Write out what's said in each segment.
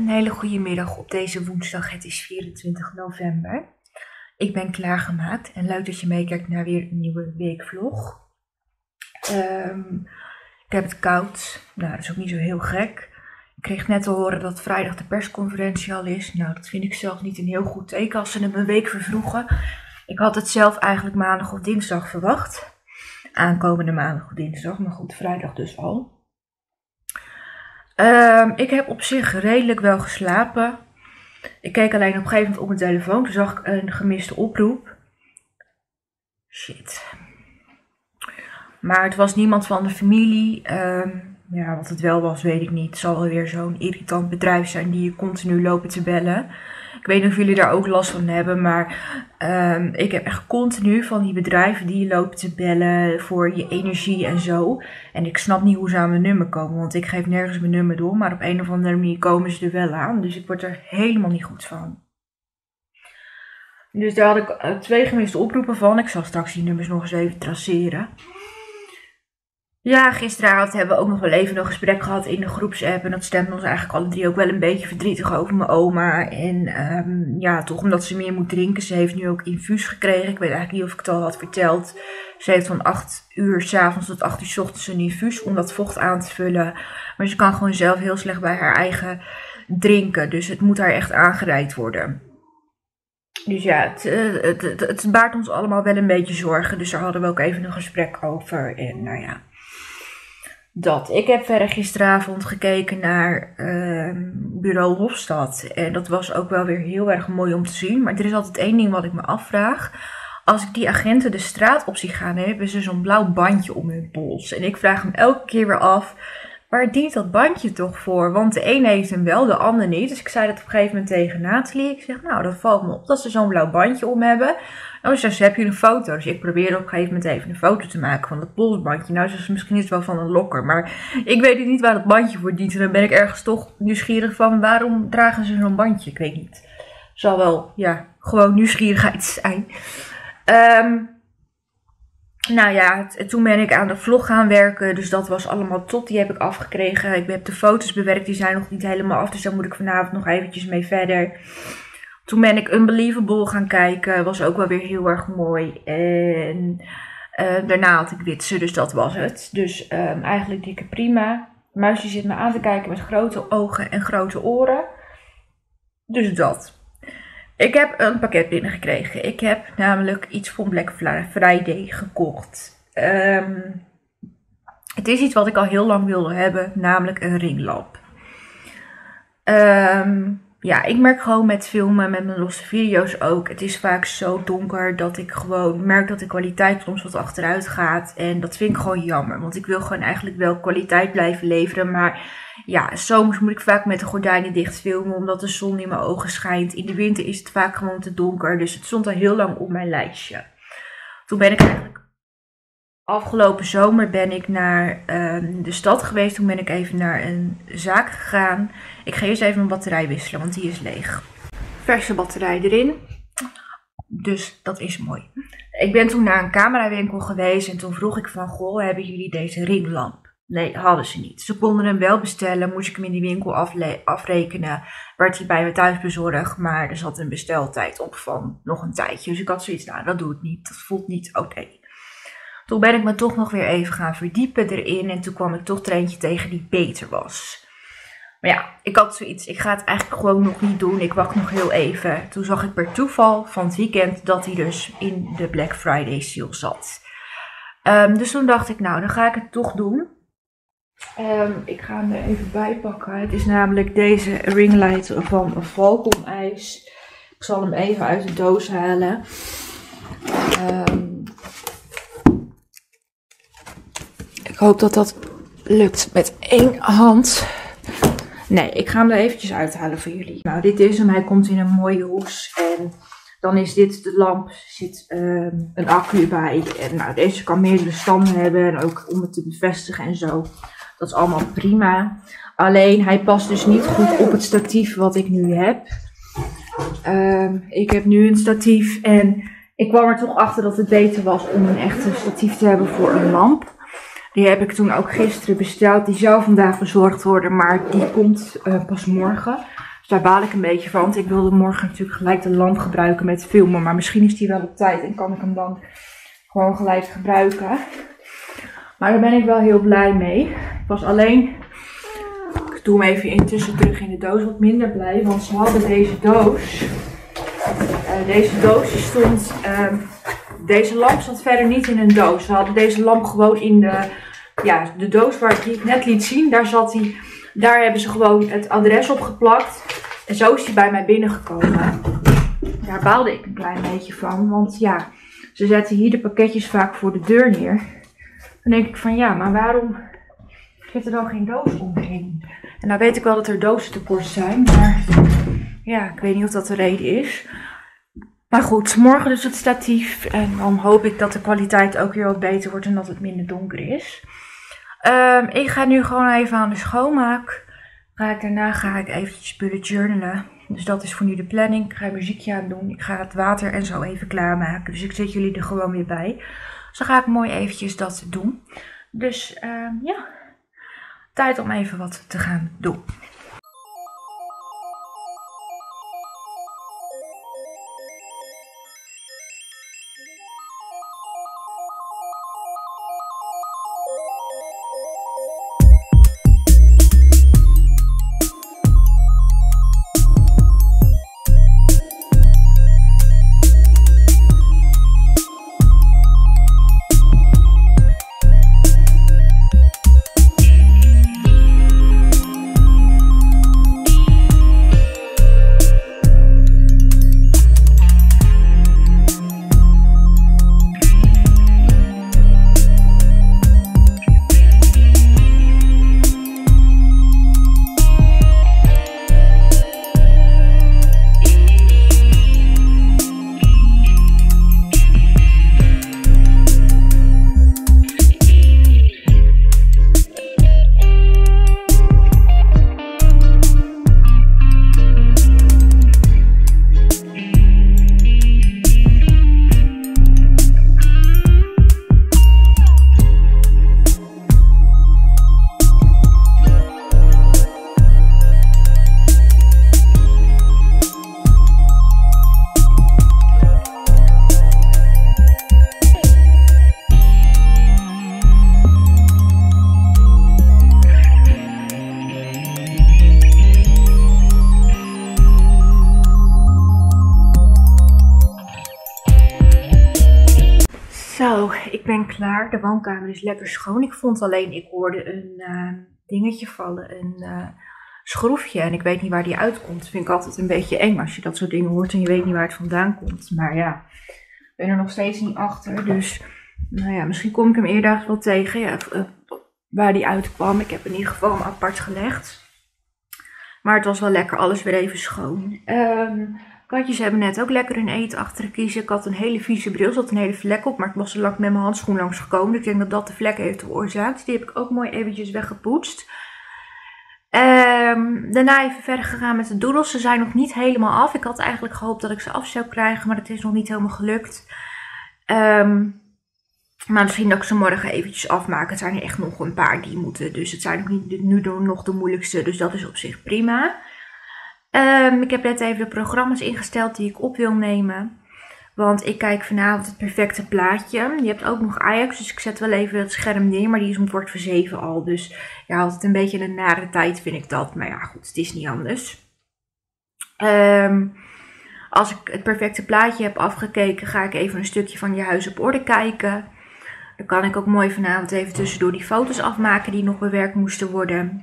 Een hele goede middag op deze woensdag. Het is 24 november. Ik ben klaargemaakt en leuk dat je meekijkt naar weer een nieuwe weekvlog. Ik heb het koud. Nou, dat is ook niet zo heel gek. Ik kreeg net te horen dat vrijdag de persconferentie al is. Nou, dat vind ik zelf niet een heel goed teken als ze hem een week vervroegen. Ik had het zelf eigenlijk maandag of dinsdag verwacht. Aankomende maandag of dinsdag, maar goed, vrijdag dus al. Ik heb op zich redelijk wel geslapen. Ik keek alleen op een gegeven moment op mijn telefoon. Toen zag ik een gemiste oproep. Shit. Maar het was niemand van de familie. Ja, wat het wel was, weet ik niet. Het zal wel weer zo'n irritant bedrijf zijn die je continu lopen te bellen. Ik weet niet of jullie daar ook last van hebben, maar ik heb echt continu van die bedrijven die lopen te bellen voor je energie en zo. En ik snap niet hoe ze aan mijn nummer komen, want ik geef nergens mijn nummer door, maar op een of andere manier komen ze er wel aan. Dus ik word er helemaal niet goed van. Dus daar had ik 2 gemiste oproepen van. Ik zal straks die nummers nog eens even traceren. Ja, gisteravond hebben we ook nog wel even een gesprek gehad in de groepsapp. En dat stemde ons eigenlijk alle 3 ook wel een beetje verdrietig over mijn oma. En ja, toch omdat ze meer moet drinken. Ze heeft nu ook infuus gekregen. Ik weet eigenlijk niet of ik het al had verteld. Ze heeft van 8 uur 's avonds tot 8 uur 's ochtends een infuus om dat vocht aan te vullen. Maar ze kan gewoon zelf heel slecht bij haar eigen drinken. Dus het moet haar echt aangereikt worden. Dus ja, het baart ons allemaal wel een beetje zorgen. Dus daar hadden we ook even een gesprek over. En nou ja, dat. Ik heb verder gisteravond gekeken naar Bureau Hofstad. En dat was ook wel weer heel erg mooi om te zien. Maar er is altijd één ding wat ik me afvraag. Als ik die agenten de straat op zie gaan, hebben ze zo'n blauw bandje om hun pols. En ik vraag me elke keer weer af, waar dient dat bandje toch voor? Want de een heeft hem wel, de ander niet. Dus ik zei dat op een gegeven moment tegen Nathalie. Ik zeg, nou, dat valt me op dat ze zo'n blauw bandje om hebben. Nou, dus heb je een foto. Dus ik probeerde op een gegeven moment even een foto te maken van dat polsbandje. Nou, dus misschien is het wel van een lokker. Maar ik weet niet waar dat bandje voor dient. En dan ben ik ergens toch nieuwsgierig van, waarom dragen ze zo'n bandje? Ik weet niet. Zal wel, ja, gewoon nieuwsgierigheid zijn. Nou ja, toen ben ik aan de vlog gaan werken, dus dat was allemaal top. Die heb ik afgekregen. Ik heb de foto's bewerkt, die zijn nog niet helemaal af, dus daar moet ik vanavond nog eventjes mee verder. Toen ben ik Unbelievable gaan kijken, was ook wel weer heel erg mooi. En daarna had ik Witse, dus dat was het. Dus eigenlijk dikke prima. Muisje zit me aan te kijken met grote ogen en grote oren. Dus dat. Ik heb een pakket binnengekregen. Ik heb namelijk iets voor Black Friday gekocht. Het is iets wat ik al heel lang wilde hebben, namelijk een ringlamp. Ja, ik merk gewoon met filmen, met mijn losse video's ook. Het is vaak zo donker dat ik gewoon merk dat de kwaliteit soms wat achteruit gaat. En dat vind ik gewoon jammer, want ik wil gewoon eigenlijk wel kwaliteit blijven leveren. Maar ja, zomers moet ik vaak met de gordijnen dicht filmen, omdat de zon in mijn ogen schijnt. In de winter is het vaak gewoon te donker, dus het stond al heel lang op mijn lijstje. Toen ben ik eigenlijk afgelopen zomer ben ik naar de stad geweest. Toen ben ik even naar een zaak gegaan. Ik ga eerst even mijn batterij wisselen, want die is leeg. Verse batterij erin. Dus dat is mooi. Ik ben toen naar een camerawinkel geweest en toen vroeg ik van, goh, hebben jullie deze ringlamp? Nee, hadden ze niet. Ze konden hem wel bestellen, moest ik hem in die winkel afrekenen. Werd hij bij me thuis bezorgd, maar er zat een besteltijd op van nog een tijdje. Dus ik had zoiets, nou, dat doe ik niet. Dat voelt niet oké. Toen ben ik me toch nog weer even gaan verdiepen erin. En toen kwam ik toch er eentje tegen die beter was. Maar ja, ik had zoiets. Ik ga het eigenlijk gewoon nog niet doen. Ik wacht nog heel even. Toen zag ik per toeval van het weekend dat hij dus in de Black Friday sale zat. Dus toen dacht ik, nou, dan ga ik het toch doen. Ik ga hem er even bij pakken. Het is namelijk deze ringlight van Falcon IJs. Ik zal hem even uit de doos halen. Ik hoop dat dat lukt met 1 hand. Nee, ik ga hem er eventjes uithalen voor jullie. Nou, dit is hem. Hij komt in een mooie hoes. En dan is dit de lamp. Er zit een accu bij. En nou, deze kan meerdere standen hebben. En ook om het te bevestigen en zo. Dat is allemaal prima. Alleen, hij past dus niet goed op het statief wat ik nu heb. Ik heb nu een statief. En ik kwam er toch achter dat het beter was om een echte statief te hebben voor een lamp. Die heb ik toen ook gisteren besteld. Die zou vandaag bezorgd worden, maar die komt pas morgen. Dus daar baal ik een beetje van. Want ik wilde morgen natuurlijk gelijk de lamp gebruiken met filmen. Maar misschien is die wel op tijd en kan ik hem dan gewoon gelijk gebruiken. Maar daar ben ik wel heel blij mee. Ik was alleen, ik doe hem even intussen terug in de doos, wat minder blij. Want ze hadden deze doos. Deze doos die stond, deze lamp zat verder niet in een doos. Ze hadden deze lamp gewoon in de doos die ik net liet zien. Daar zat hij, daar hebben ze gewoon het adres op geplakt. En zo is hij bij mij binnengekomen. Daar baalde ik een klein beetje van. Want ja, ze zetten hier de pakketjes vaak voor de deur neer. Dan denk ik van ja, maar waarom zit er dan geen doos omheen? En nou weet ik wel dat er dozen tekort zijn. Maar ja, ik weet niet of dat de reden is. Maar goed, morgen dus het statief. En dan hoop ik dat de kwaliteit ook weer wat beter wordt en dat het minder donker is. Ik ga nu gewoon even aan de schoonmaak. Daarna ga ik eventjes bullet journalen. Dus dat is voor nu de planning. Ik ga een muziekje aan doen. Ik ga het water en zo even klaarmaken. Dus ik zet jullie er gewoon weer bij. Dus dan ga ik mooi eventjes dat doen. Dus ja, tijd om even wat te gaan doen. Zo, ik ben klaar. De woonkamer is lekker schoon. Ik vond alleen, ik hoorde een dingetje vallen, een schroefje. En ik weet niet waar die uitkomt. Dat vind ik altijd een beetje eng als je dat soort dingen hoort en je weet niet waar het vandaan komt. Maar ja, ik ben er nog steeds niet achter. Dus, nou ja, misschien kom ik hem eerder wel tegen. Ja, waar die uitkwam. Ik heb in ieder geval hem apart gelegd. Maar het was wel lekker, alles weer even schoon. Katjes hebben net ook lekker hun eten achter de kiezen. Ik had een hele vieze bril, zat een hele vlek op. Maar ik was er lang met mijn handschoen langs gekomen. Dus ik denk dat dat de vlek heeft veroorzaakt. Dus die heb ik ook mooi eventjes weggepoetst. Daarna even verder gegaan met de doodles. Ze zijn nog niet helemaal af. Ik had eigenlijk gehoopt dat ik ze af zou krijgen. Maar dat is nog niet helemaal gelukt. Maar misschien dat ik ze morgen eventjes afmaak. Het zijn er echt nog een paar die moeten. Dus het zijn nog niet nu nog de moeilijkste. Dus dat is op zich prima. Ik heb net even de programma's ingesteld die ik op wil nemen. Want ik kijk vanavond het perfecte plaatje. Je hebt ook nog Ajax, dus ik zet wel even het scherm neer. Maar die is om 6:15 al. Dus ja, altijd een beetje een nare tijd vind ik dat. Maar ja, goed, het is niet anders. Als ik het perfecte plaatje heb afgekeken, ga ik even een stukje van Je Huis op Orde kijken. Dan kan ik ook mooi vanavond even tussendoor die foto's afmaken die nog bewerkt moesten worden.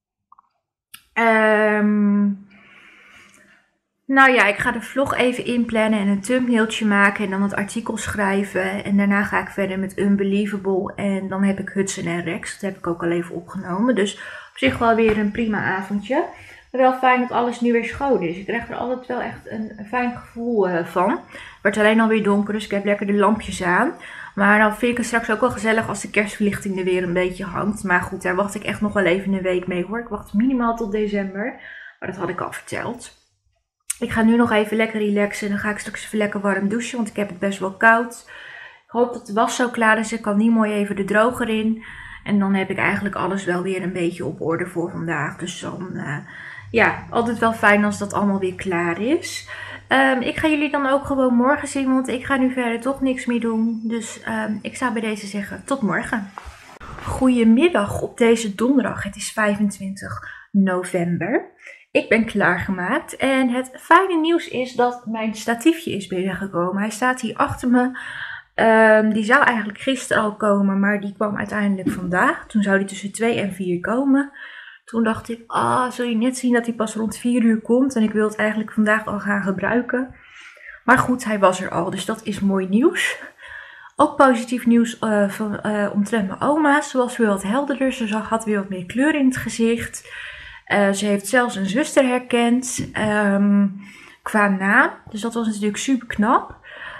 Nou ja, ik ga de vlog even inplannen en een thumbnailtje maken en dan het artikel schrijven. En daarna ga ik verder met Unbelievable en dan heb ik Hudson en Rex. Dat heb ik ook al even opgenomen. Dus op zich wel weer een prima avondje. Maar wel fijn dat alles nu weer schoon is. Ik krijg er altijd wel echt een fijn gevoel van. Het wordt alleen alweer donker, dus ik heb lekker de lampjes aan. Maar dan vind ik het straks ook wel gezellig als de kerstverlichting er weer een beetje hangt. Maar goed, daar wacht ik echt nog wel even een week mee hoor. Ik wacht minimaal tot december. Maar dat had ik al verteld. Ik ga nu nog even lekker relaxen en dan ga ik straks even lekker warm douchen, want ik heb het best wel koud. Ik hoop dat de was zo klaar is, ik kan niet mooi even de droger in. En dan heb ik eigenlijk alles wel weer een beetje op orde voor vandaag. Dus dan ja, altijd wel fijn als dat allemaal weer klaar is. Ik ga jullie dan ook gewoon morgen zien, want ik ga nu verder toch niks meer doen. Dus ik zou bij deze zeggen, tot morgen. Goedemiddag op deze donderdag, het is 25 november. Ik ben klaargemaakt en het fijne nieuws is dat mijn statiefje is binnengekomen. Hij staat hier achter me. Die zou eigenlijk gisteren al komen, maar die kwam uiteindelijk vandaag. Toen zou die tussen 2 en 4 komen. Toen dacht ik, zul je net zien dat hij pas rond 4 uur komt. En ik wil het eigenlijk vandaag al gaan gebruiken. Maar goed, hij was er al, dus dat is mooi nieuws. Ook positief nieuws omtrent mijn oma. Ze was weer wat helderder, ze had weer wat meer kleur in het gezicht. Ze heeft zelfs een zuster herkend qua naam. Dus dat was natuurlijk super knap.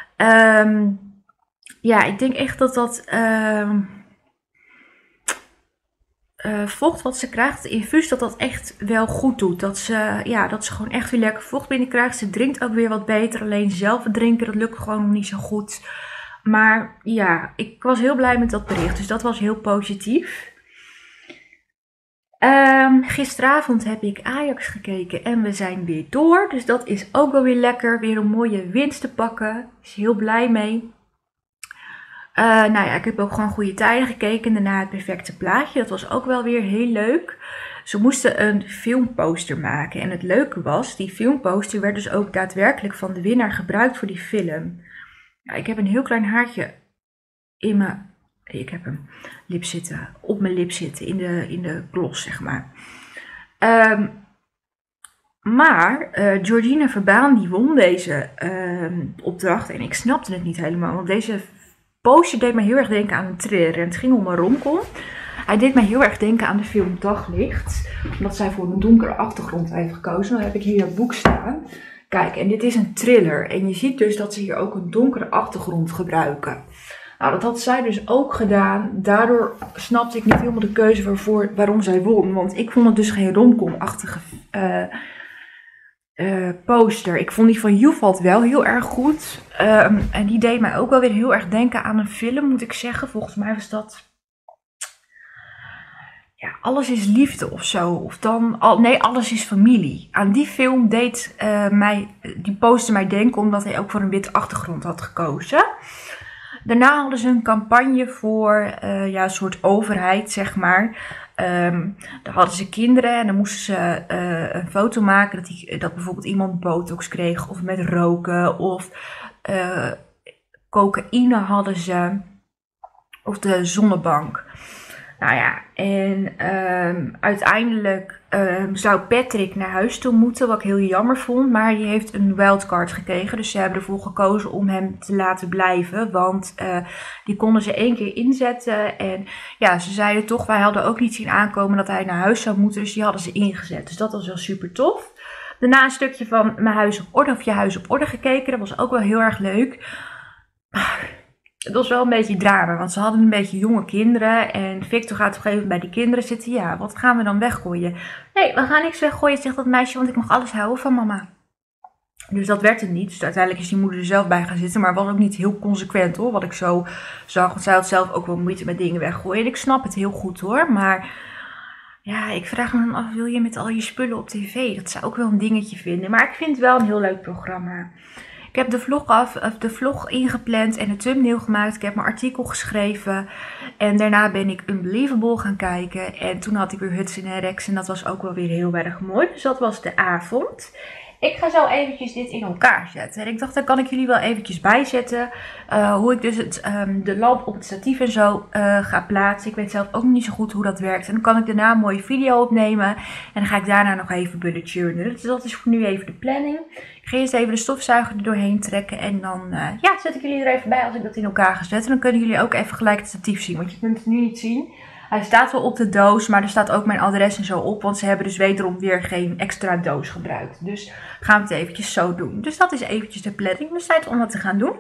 Ja, ik denk echt dat dat vocht wat ze krijgt, het infuus, dat echt wel goed doet. Dat ze gewoon echt weer lekker vocht binnenkrijgt. Ze drinkt ook weer wat beter. Alleen zelf drinken, dat lukt gewoon nog niet zo goed. Maar ja, ik was heel blij met dat bericht. Dus dat was heel positief. Gisteravond heb ik Ajax gekeken en we zijn weer door. Dus dat is ook wel weer lekker. Weer een mooie winst te pakken. Is heel blij mee. Nou ja, ik heb ook gewoon goede tijden gekeken. Daarna het perfecte plaatje. Dat was ook wel weer heel leuk. Ze moesten een filmposter maken. En het leuke was, die filmposter werd dus ook daadwerkelijk van de winnaar gebruikt voor die film. Ja, ik heb een heel klein haartje in mijn... Ik heb een lip zitten, op mijn lip zitten, in de gloss, zeg maar. Maar Georgina Verbaan, die won deze opdracht. En ik snapte het niet helemaal, want deze poster deed me heel erg denken aan een thriller. En het ging om een romcom. Hij deed me heel erg denken aan de film Daglicht. Omdat zij voor een donkere achtergrond heeft gekozen. Dan heb ik hier het boek staan. Kijk, en dit is een thriller. En je ziet dus dat ze hier ook een donkere achtergrond gebruiken. Nou, dat had zij dus ook gedaan. Daardoor snapte ik niet helemaal de keuze waarom zij won. Want ik vond het dus geen romcom-achtige poster. Ik vond die van Youvallt wel heel erg goed. En die deed mij ook wel weer heel erg denken aan een film, moet ik zeggen. Volgens mij was dat... Ja, Alles is liefde of zo. Of dan... Nee, Alles is familie. Aan die film deed die poster mij denken, omdat hij ook voor een witte achtergrond had gekozen. Daarna hadden ze een campagne voor een soort overheid, zeg maar. Daar hadden ze kinderen en dan moesten ze een foto maken dat bijvoorbeeld iemand botox kreeg. Of met roken of cocaïne hadden ze. Of de zonnebank. Nou ja, en uiteindelijk zou Patrick naar huis toe moeten, wat ik heel jammer vond. Maar die heeft een wildcard gekregen, dus ze hebben ervoor gekozen om hem te laten blijven. Want die konden ze 1 keer inzetten en ja, ze zeiden toch, wij hadden ook niet zien aankomen dat hij naar huis zou moeten. Dus die hadden ze ingezet, dus dat was wel super tof. Daarna een stukje van Je huis op orde gekeken, dat was ook wel heel erg leuk. Het was wel een beetje drama, want ze hadden een beetje jonge kinderen. En Victor gaat op een gegeven moment bij die kinderen zitten. Ja, wat gaan we dan weggooien? Nee, we gaan niks weggooien, zegt dat meisje, want ik mag alles houden van mama. Dus dat werd het niet. Dus uiteindelijk is die moeder er zelf bij gaan zitten. Maar was ook niet heel consequent hoor, wat ik zo zag. Want zij had zelf ook wel moeite met dingen weggooien. En ik snap het heel goed hoor, maar... Ja, ik vraag me dan af, wil je met al je spullen op tv? Dat zou ook wel een dingetje vinden. Maar ik vind het wel een heel leuk programma. Ik heb de vlog ingepland en een thumbnail gemaakt. Ik heb mijn artikel geschreven. En daarna ben ik Unbelievable gaan kijken. En toen had ik weer Hudson en Rex. En dat was ook wel weer heel erg mooi. Dus dat was de avond. Ik ga zo eventjes dit in elkaar zetten. En ik dacht, daar kan ik jullie wel eventjes bijzetten. Hoe ik dus de lamp op het statief en zo ga plaatsen. Ik weet zelf ook niet zo goed hoe dat werkt. En dan kan ik daarna een mooie video opnemen. En dan ga ik daarna nog even bullet journalen. Dus dat is voor nu even de planning. Ik ga eerst even de stofzuiger er doorheen trekken. En dan zet ik jullie er even bij als ik dat in elkaar ga zetten. Dan kunnen jullie ook even gelijk het statief zien. Want je kunt het nu niet zien. Hij staat wel op de doos, maar er staat ook mijn adres en zo op. Want ze hebben dus wederom weer geen extra doos gebruikt. Dus gaan we het eventjes zo doen. Dus dat is eventjes de planning. Dus tijd om dat te gaan doen.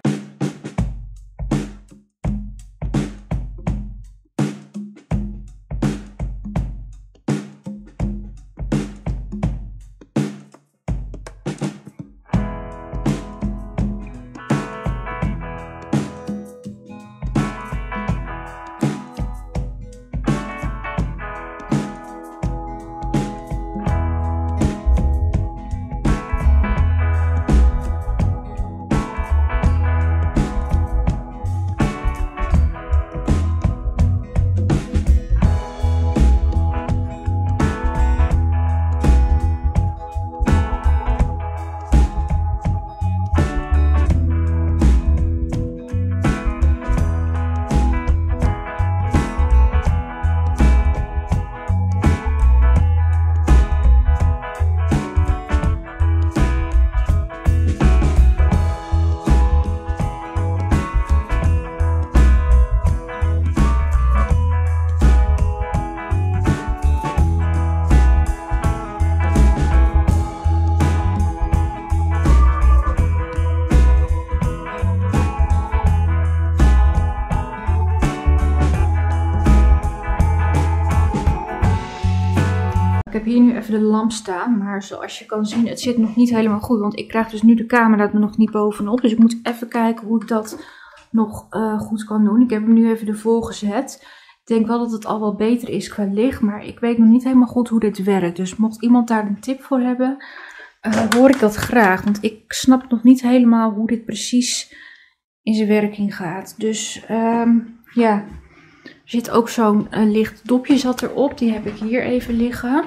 Ik heb hier nu even de lamp staan, maar zoals je kan zien, het zit nog niet helemaal goed. Want ik krijg dus nu de camera er nog niet bovenop. Dus ik moet even kijken hoe ik dat nog goed kan doen. Ik heb hem nu even ervoor gezet. Ik denk wel dat het al wel beter is qua licht, maar ik weet nog niet helemaal goed hoe dit werkt. Dus mocht iemand daar een tip voor hebben, hoor ik dat graag. Want ik snap nog niet helemaal hoe dit precies in zijn werking gaat. Dus ja... Er zit ook zo'n licht dopje zat erop. Die heb ik hier even liggen.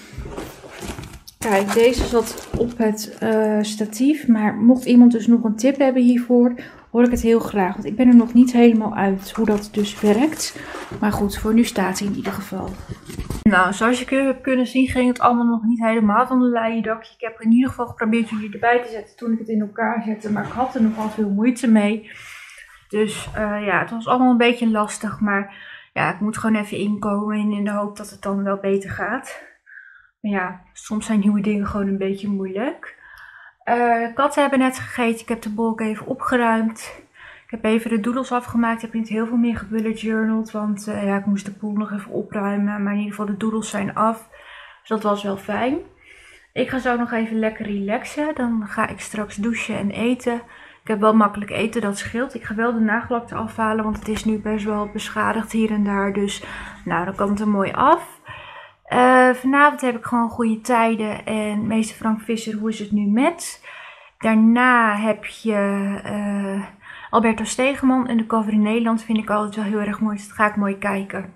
Kijk, deze zat op het statief. Maar mocht iemand dus nog een tip hebben hiervoor, hoor ik het heel graag. Want ik ben er nog niet helemaal uit hoe dat dus werkt. Maar goed, voor nu staat hij in ieder geval. Nou, zoals je hebt kunnen zien ging het allemaal nog niet helemaal van de leien dakje. Ik heb in ieder geval geprobeerd jullie erbij te zetten toen ik het in elkaar zette. Maar ik had er nogal veel moeite mee. Dus ja, het was allemaal een beetje lastig, maar ja, ik moet gewoon even inkomen in de hoop dat het dan wel beter gaat. Maar ja, soms zijn nieuwe dingen gewoon een beetje moeilijk. Katten hebben net gegeten, ik heb de boel ook even opgeruimd. Ik heb even de doodles afgemaakt, ik heb niet heel veel meer gebullet journaled, want ja, ik moest de poel nog even opruimen. Maar in ieder geval de doodles zijn af, dus dat was wel fijn. Ik ga zo nog even lekker relaxen, dan ga ik straks douchen en eten. Ik heb wel makkelijk eten, dat scheelt. Ik ga wel de nagellak eraf halen, want het is nu best wel beschadigd hier en daar. Dus nou, dan kan het er mooi af. Vanavond heb ik gewoon goede tijden. En meester Frank Visser, hoe is het nu met? Daarna heb je Alberto Stegeman en de cover in Nederland. Vind ik altijd wel heel erg mooi, dus dat ga ik mooi kijken.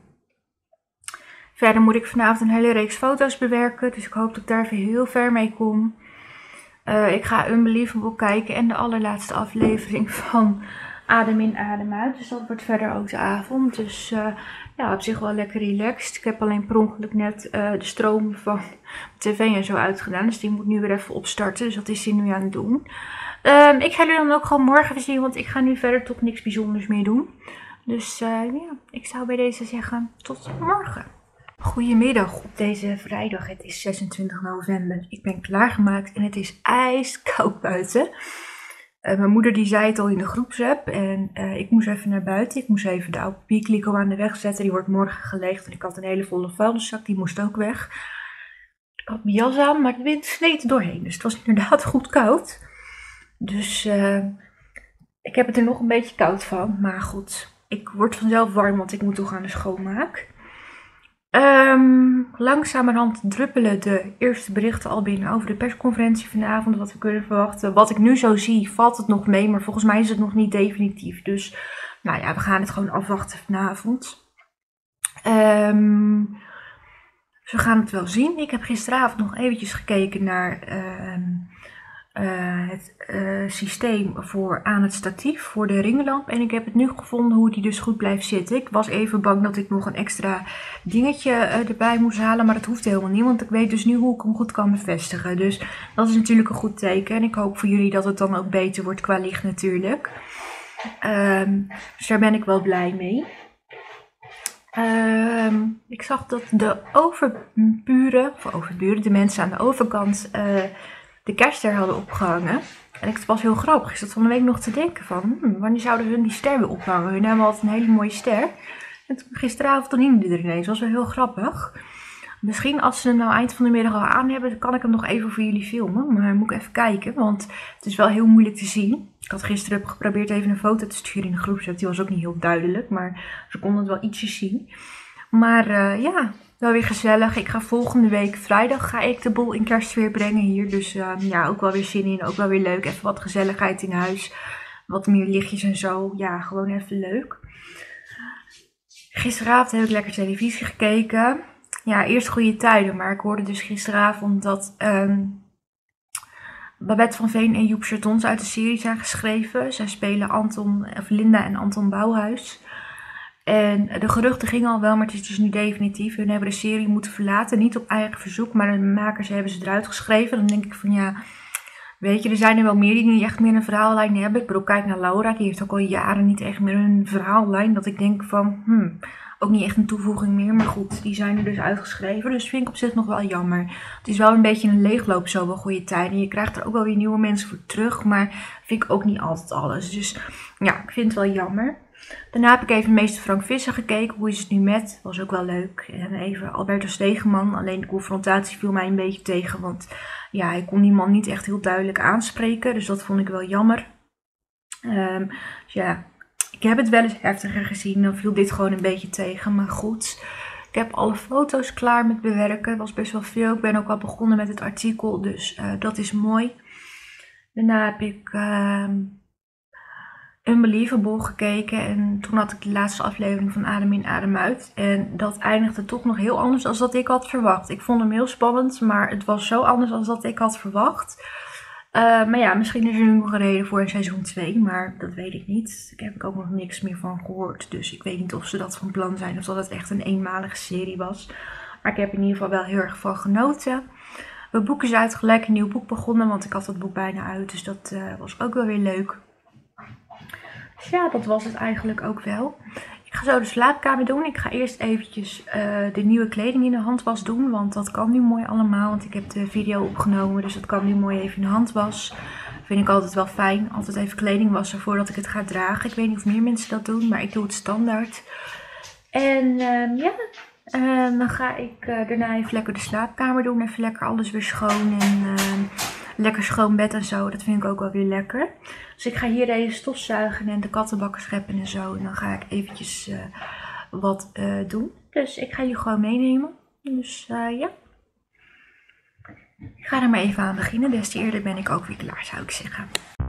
Verder moet ik vanavond een hele reeks foto's bewerken. Dus ik hoop dat ik daar even heel ver mee kom. Ik ga Unbelievable kijken en de allerlaatste aflevering van Adem in, Adem uit. Dus dat wordt verder ook de avond. Dus ja, op zich wel lekker relaxed. Ik heb alleen per ongeluk net de stroom van de tv en zo uitgedaan. Dus die moet nu weer even opstarten. Dus dat is hij nu aan het doen. Ik ga jullie dan ook gewoon morgen weer zien, want ik ga nu verder toch niks bijzonders meer doen. Dus ja, ik zou bij deze zeggen tot morgen. Goedemiddag op deze vrijdag, het is 26 november. Ik ben klaargemaakt en het is ijskoud buiten. Mijn moeder die zei het al in de groepsapp en ik moest even naar buiten. Ik moest even de oude papierkliko aan de weg zetten, die wordt morgen geleegd. En ik had een hele volle vuilniszak, die moest ook weg. Ik had mijn jas aan, maar de wind sneed er doorheen, dus het was inderdaad goed koud. Dus ik heb het er nog een beetje koud van, maar goed. Ik word vanzelf warm, want ik moet toch aan de schoonmaak. Langzamerhand druppelen de eerste berichten al binnen over de persconferentie vanavond, wat we kunnen verwachten. Wat ik nu zo zie, valt het nog mee, maar volgens mij is het nog niet definitief. Dus nou ja, we gaan het gewoon afwachten vanavond. Dus we gaan het wel zien. Ik heb gisteravond nog eventjes gekeken naar het systeem aan het statief voor de ringlamp. En ik heb het nu gevonden hoe die dus goed blijft zitten. Ik was even bang dat ik nog een extra dingetje erbij moest halen. Maar dat hoeft helemaal niet, want ik weet dus nu hoe ik hem goed kan bevestigen. Dus dat is natuurlijk een goed teken. En ik hoop voor jullie dat het dan ook beter wordt qua licht natuurlijk. Dus daar ben ik wel blij mee. Ik zag dat de overburen, de mensen aan de overkant, de kerstster hadden opgehangen. En het was heel grappig. Ik zat van de week nog te denken van, wanneer zouden hun die ster weer ophangen? Hun hebben altijd een hele mooie ster. En gisteravond toen hing die er ineens. Dat was wel heel grappig. Misschien als ze hem nou eind van de middag al aan hebben, dan kan ik hem nog even voor jullie filmen. Maar moet ik even kijken, want het is wel heel moeilijk te zien. Ik had gisteren geprobeerd even een foto te sturen in de groepchat. Die was ook niet heel duidelijk, maar ze konden het wel ietsjes zien. Maar ja, wel weer gezellig. Ik ga volgende week vrijdag ga ik de boel in kerstsfeer brengen hier. Dus ja, ook wel weer zin in. Ook wel weer leuk. Even wat gezelligheid in huis. Wat meer lichtjes en zo. Ja, gewoon even leuk. Gisteravond heb ik lekker televisie gekeken. Ja, eerst goede tijden. Maar ik hoorde dus gisteravond dat Babette van Veen en Joep Chartons uit de serie zijn geschreven. Zij spelen Linda en Anton Bouwhuis. En de geruchten gingen al wel, maar het is dus nu definitief. Hun hebben de serie moeten verlaten. Niet op eigen verzoek, maar de makers hebben ze eruit geschreven. Dan denk ik van ja, weet je, er zijn er wel meer die niet echt meer een verhaallijn hebben. Ik bedoel, kijk naar Laura, die heeft ook al jaren niet echt meer een verhaallijn. Dat ik denk van, ook niet echt een toevoeging meer. Maar goed, die zijn er dus uitgeschreven. Dus vind ik op zich nog wel jammer. Het is wel een beetje een leegloop zo wel goede tijden. Je krijgt er ook wel weer nieuwe mensen voor terug. Maar vind ik ook niet altijd alles. Dus ja, ik vind het wel jammer. Daarna heb ik even meester Frank Visser gekeken. Hoe is het nu met? Was ook wel leuk. En even Alberto Stegeman. Alleen de confrontatie viel mij een beetje tegen. Want ja, hij kon die man niet echt heel duidelijk aanspreken. Dus dat vond ik wel jammer. Dus ja, ik heb het wel eens heftiger gezien. Dan viel dit gewoon een beetje tegen. Maar goed, ik heb alle foto's klaar met bewerken. Het was best wel veel. Ik ben ook al begonnen met het artikel. Dus dat is mooi. Daarna heb ik Unbelievable gekeken. En toen had ik de laatste aflevering van Adem in, Adem uit. En dat eindigde toch nog heel anders dan dat ik had verwacht. Ik vond hem heel spannend. Maar het was zo anders dan dat ik had verwacht. Maar ja, misschien is er nu nog een reden voor in seizoen 2, maar dat weet ik niet. Daar heb ik ook nog niks meer van gehoord. Dus ik weet niet of ze dat van plan zijn of dat het echt een eenmalige serie was. Maar ik heb in ieder geval wel heel erg van genoten. Mijn boek is uit, gelijk een nieuw boek begonnen, want ik had het boek bijna uit. Dus dat was ook wel weer leuk. Dus ja, dat was het eigenlijk ook wel. Ik ga zo de slaapkamer doen. Ik ga eerst eventjes de nieuwe kleding in de handwas doen. Want dat kan nu mooi allemaal. Want ik heb de video opgenomen. Dus dat kan nu mooi even in de handwas. Vind ik altijd wel fijn. Altijd even kleding wassen voordat ik het ga dragen. Ik weet niet of meer mensen dat doen. Maar ik doe het standaard. En ja. Dan ga ik daarna even lekker de slaapkamer doen. Even lekker alles weer schoon. En lekker schoon bed en zo. Dat vind ik ook wel weer lekker. Dus ik ga hier even stofzuigen en de kattenbakken scheppen en zo. En dan ga ik eventjes wat doen. Dus ik ga je gewoon meenemen. Dus ja. Ik ga er maar even aan beginnen. Des te eerder ben ik ook weer klaar, zou ik zeggen.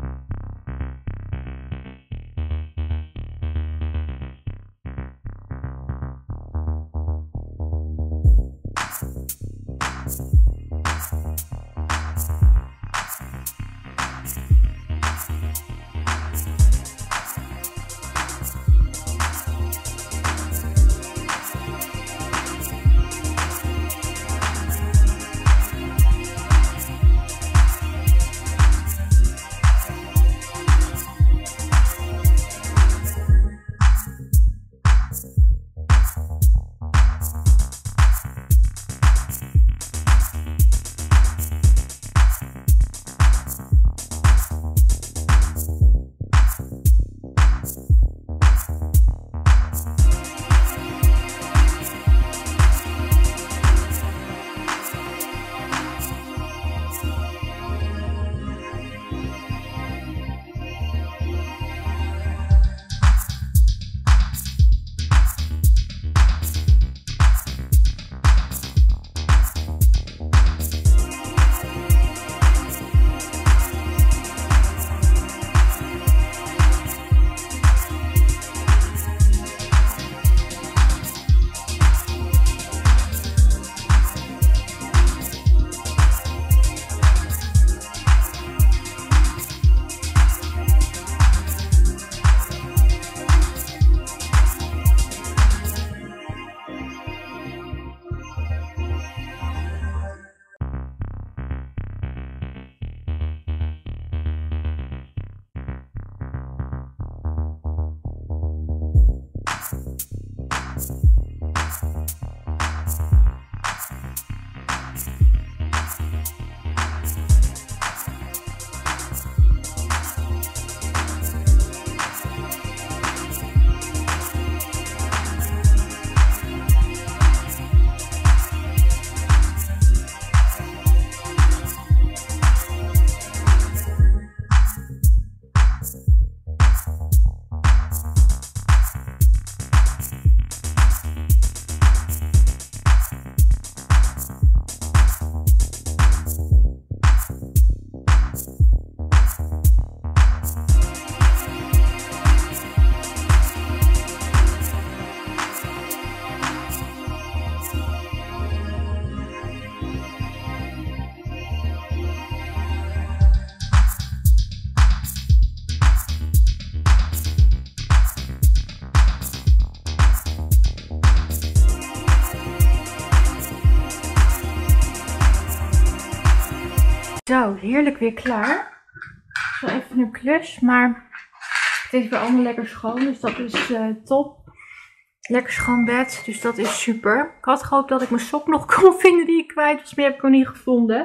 Zo, heerlijk weer klaar. Zo even een klus, maar het is weer allemaal lekker schoon, dus dat is top. Lekker schoon bed, dus dat is super. Ik had gehoopt dat ik mijn sok nog kon vinden die ik kwijt was, maar die heb ik nog niet gevonden.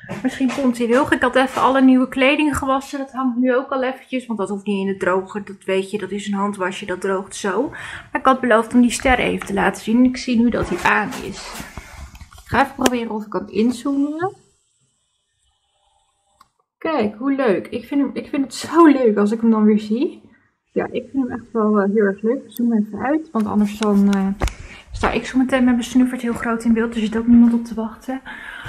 Misschien komt hij wel. Ik had even alle nieuwe kleding gewassen. Dat hangt nu ook al eventjes. Want dat hoeft niet in de droger. Dat weet je, dat is een handwasje. Dat droogt zo. Maar ik had beloofd om die sterren even te laten zien. Ik zie nu dat hij aan is. Ik ga even proberen of ik kan inzoomen. Kijk, hoe leuk. Ik vind het zo leuk als ik hem dan weer zie. Ja, ik vind hem echt wel heel erg leuk. Zoom even uit. Want anders dan sta ik zo meteen met mijn snuffert heel groot in beeld. Er zit ook niemand op te wachten.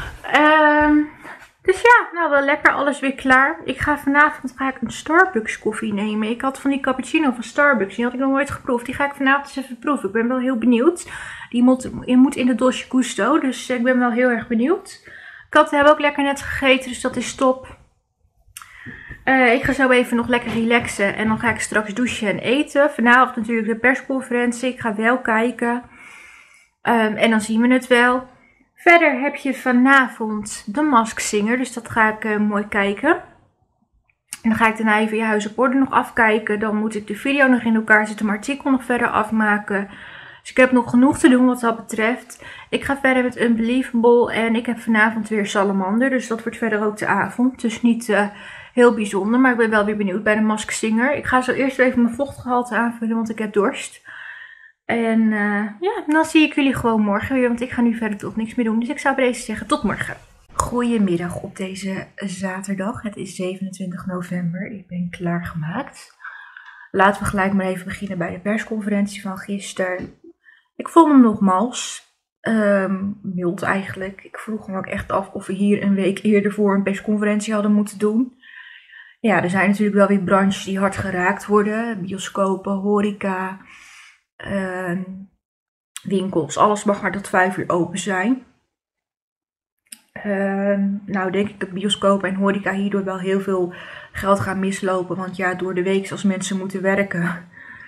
Dus ja, nou wel lekker, alles weer klaar. Ik ga vanavond een Starbucks koffie nemen. Ik had van die cappuccino van Starbucks, die had ik nog nooit geproefd. Die ga ik vanavond eens even proeven. Ik ben wel heel benieuwd. Die moet in de Dolce Gusto, dus ik ben wel heel erg benieuwd. Katten hebben ook lekker net gegeten, dus dat is top. Ik ga zo even nog lekker relaxen en dan ga ik straks douchen en eten. Vanavond natuurlijk de persconferentie. Ik ga wel kijken. En dan zien we het wel. Verder heb je vanavond de Masked Singer, dus dat ga ik mooi kijken. En dan ga ik daarna even je huis op orde nog afkijken. Dan moet ik de video nog in elkaar zetten, mijn artikel nog verder afmaken. Dus ik heb nog genoeg te doen wat dat betreft. Ik ga verder met Unbelievable en ik heb vanavond weer Salamander, dus dat wordt verder ook de avond. Dus niet heel bijzonder, maar ik ben wel weer benieuwd bij de Masked Singer. Ik ga zo eerst even mijn vochtgehalte aanvullen, want ik heb dorst. En ja, dan zie ik jullie gewoon morgen weer, want ik ga nu verder toch niks meer doen. Dus ik zou bij deze zeggen, tot morgen. Goedemiddag op deze zaterdag. Het is 27 november. Ik ben klaargemaakt. Laten we gelijk maar even beginnen bij de persconferentie van gisteren. Ik vond hem nog mals. Mild eigenlijk. Ik vroeg me ook echt af of we hier een week eerder voor een persconferentie hadden moeten doen. Ja, er zijn natuurlijk wel weer branches die hard geraakt worden. Bioscopen, horeca, winkels. Alles mag maar tot 5 uur open zijn. Nou denk ik dat bioscopen en horeca hierdoor wel heel veel geld gaan mislopen. Want ja, door de week als mensen moeten werken.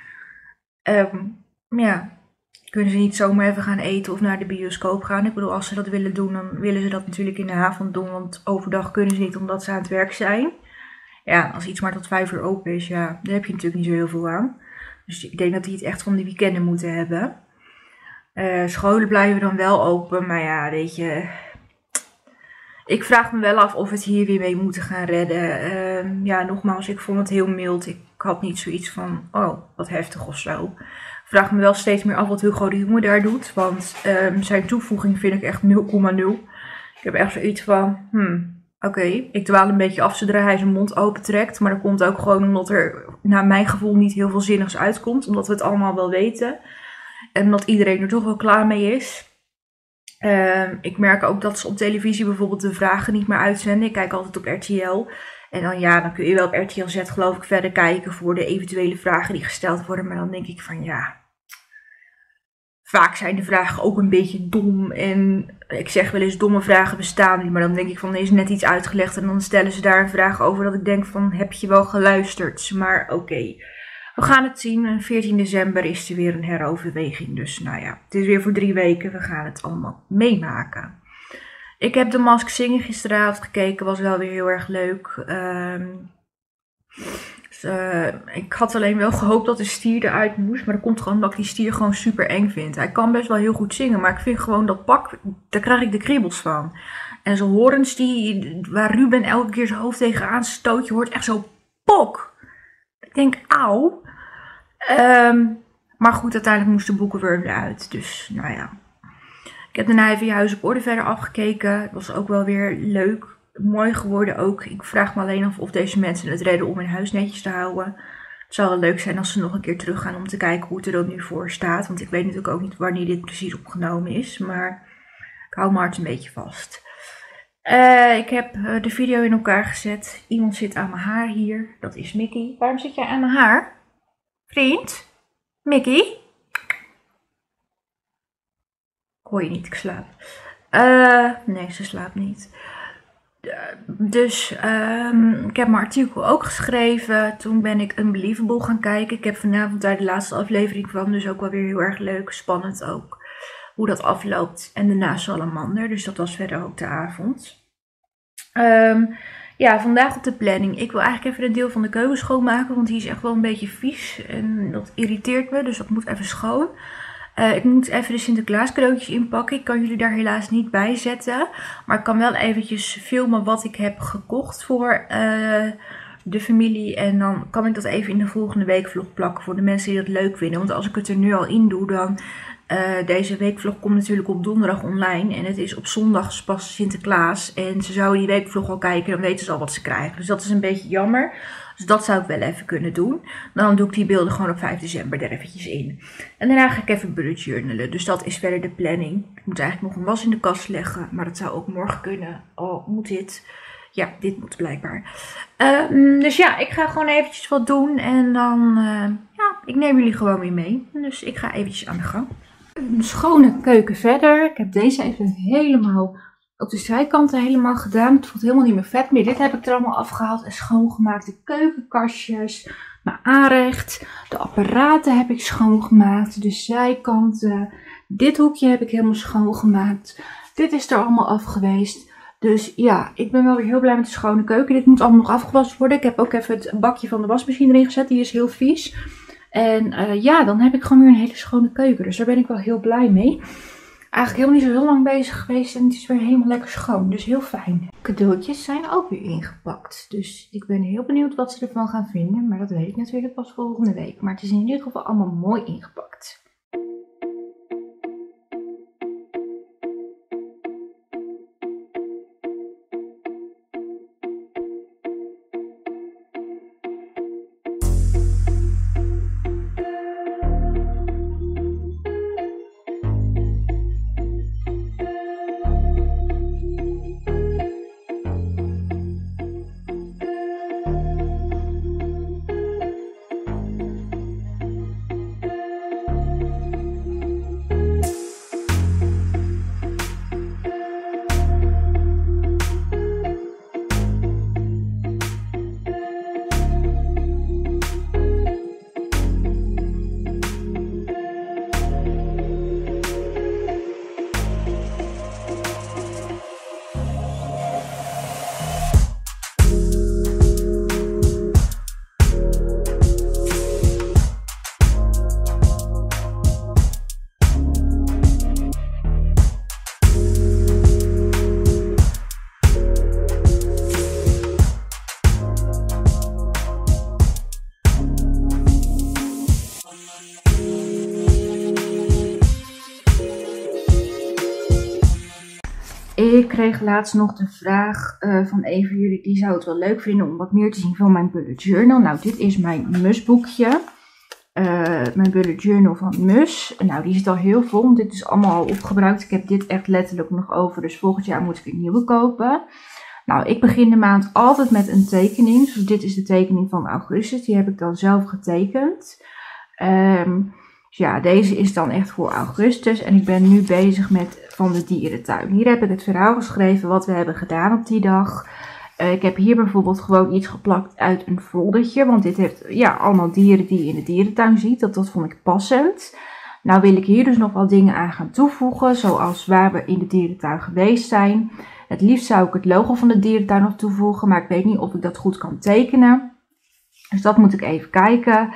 Ja, kunnen ze niet zomaar even gaan eten of naar de bioscoop gaan. Ik bedoel, als ze dat willen doen, dan willen ze dat natuurlijk in de avond doen. Want overdag kunnen ze niet omdat ze aan het werk zijn. Ja, als iets maar tot 5 uur open is, ja, daar heb je natuurlijk niet zo heel veel aan. Dus ik denk dat die het echt van de weekenden moeten hebben. Scholen blijven dan wel open, maar ja, weet je. Ik vraag me wel af of we het hier weer mee moeten gaan redden. Ja, nogmaals, ik vond het heel mild. Ik had niet zoiets van, oh, wat heftig of zo. Ik vraag me wel steeds meer af wat Hugo de Jonge daar doet. Want zijn toevoeging vind ik echt 0,0. Ik heb echt zoiets van, oké, ik dwaal een beetje af zodra hij zijn mond opentrekt. Maar dat komt ook gewoon omdat er, naar mijn gevoel, niet heel veel zinnigs uitkomt. Omdat we het allemaal wel weten. En omdat iedereen er toch wel klaar mee is. Ik merk ook dat ze op televisie bijvoorbeeld de vragen niet meer uitzenden. Ik kijk altijd op RTL. En dan, ja, dan kun je wel op RTL Z geloof ik verder kijken voor de eventuele vragen die gesteld worden. Maar dan denk ik van ja, vaak zijn de vragen ook een beetje dom. En ik zeg wel eens domme vragen bestaan niet. Maar dan denk ik van er is net iets uitgelegd. En dan stellen ze daar een vraag over dat ik denk van heb je wel geluisterd. Maar oké. We gaan het zien. 14 december is er weer een heroverweging. Dus nou ja, het is weer voor 3 weken. We gaan het allemaal meemaken. Ik heb de Masked Singer gisteravond gekeken. Was wel weer heel erg leuk. Ik had alleen wel gehoopt dat de stier eruit moest. Maar dat komt gewoon omdat ik die stier gewoon super eng vind. Hij kan best wel heel goed zingen. Maar ik vind gewoon dat pak, daar krijg ik de kriebels van. En zo'n horens waar Ruben elke keer zijn hoofd tegenaan stoot. Je hoort echt zo pok. Ik denk, auw. Maar goed, uiteindelijk moest de boekenworm eruit. Dus, nou ja. Ik heb daarna even je huis op orde verder afgekeken. Het was ook wel weer leuk. Mooi geworden ook. Ik vraag me alleen af of deze mensen het redden om hun huis netjes te houden. Het zou wel leuk zijn als ze nog een keer terug gaan om te kijken hoe het er dan nu voor staat. Want ik weet natuurlijk ook niet wanneer dit precies opgenomen is. Maar ik hou mijn hart een beetje vast. Ik heb de video in elkaar gezet. Iemand zit aan mijn haar hier. Dat is Mickey. Waarom zit jij aan mijn haar? Vriend? Mickey? Hoor je niet, ik slaap. Nee, ze slaapt niet. Dus ik heb mijn artikel ook geschreven. Toen ben ik Unbelievable gaan kijken. Ik heb vanavond daar de laatste aflevering van. Dus ook wel weer heel erg leuk. Spannend ook. Hoe dat afloopt. En daarna Salamander. Dus dat was verder ook de avond. Ja, vandaag op de planning. Ik wil eigenlijk even een deel van de keuken schoonmaken. Want die is echt wel een beetje vies. En dat irriteert me. Dus dat moet even schoon. Ik moet even de Sinterklaas cadeautjes inpakken. Ik kan jullie daar helaas niet bij zetten. Maar ik kan wel eventjes filmen wat ik heb gekocht voor de familie. En dan kan ik dat even in de volgende weekvlog plakken voor de mensen die dat leuk vinden. Want als ik het er nu al in doe, dan... deze weekvlog komt natuurlijk op donderdag online. En het is op zondag pas Sinterklaas. En ze zouden die weekvlog al kijken, dan weten ze al wat ze krijgen. Dus dat is een beetje jammer. Dus dat zou ik wel even kunnen doen. Dan doe ik die beelden gewoon op 5 december er eventjes in. En daarna ga ik even bullet journalen. Dus dat is verder de planning. Ik moet eigenlijk nog een was in de kast leggen. Maar dat zou ook morgen kunnen. Oh, moet dit? Ja, dit moet blijkbaar. Dus ja, ik ga gewoon eventjes wat doen. En dan, ja, ik neem jullie gewoon weer mee. Dus ik ga eventjes aan de gang. Een schone keuken verder. Ik heb deze even helemaal op de zijkanten helemaal gedaan. Het voelt helemaal niet meer vet meer. Dit heb ik er allemaal afgehaald en schoongemaakt. De keukenkastjes, mijn aanrecht. De apparaten heb ik schoongemaakt. De zijkanten. Dit hoekje heb ik helemaal schoongemaakt. Dit is er allemaal af geweest. Dus ja, ik ben wel weer heel blij met de schone keuken. Dit moet allemaal nog afgewassen worden. Ik heb ook even het bakje van de wasmachine erin gezet. Die is heel vies. En ja, dan heb ik gewoon weer een hele schone keuken. Dus daar ben ik wel heel blij mee. Eigenlijk helemaal niet zo heel lang bezig geweest. En het is weer helemaal lekker schoon. Dus heel fijn. Cadeautjes zijn ook weer ingepakt. Dus ik ben heel benieuwd wat ze ervan gaan vinden. Maar dat weet ik natuurlijk pas volgende week. Maar het is in ieder geval allemaal mooi ingepakt. Ik kreeg laatst nog de vraag van een van jullie, die zou het wel leuk vinden om wat meer te zien van mijn bullet journal. Nou, dit is mijn Mus-boekje. Mijn bullet journal van Mus. Nou, die zit al heel vol. Dit is allemaal al opgebruikt. Ik heb dit echt letterlijk nog over. Dus volgend jaar moet ik een nieuwe kopen. Nou, ik begin de maand altijd met een tekening. Dus dit is de tekening van augustus. Die heb ik dan zelf getekend. Dus ja, deze is dan echt voor augustus. En ik ben nu bezig met van de dierentuin. Hier heb ik het verhaal geschreven wat we hebben gedaan op die dag. Ik heb hier bijvoorbeeld gewoon iets geplakt uit een foldertje. Want dit heeft ja, allemaal dieren die je in de dierentuin ziet. Dat vond ik passend. Nou wil ik hier dus nog wat dingen aan gaan toevoegen. Zoals waar we in de dierentuin geweest zijn. Het liefst zou ik het logo van de dierentuin nog toevoegen. Maar ik weet niet of ik dat goed kan tekenen. Dus dat moet ik even kijken.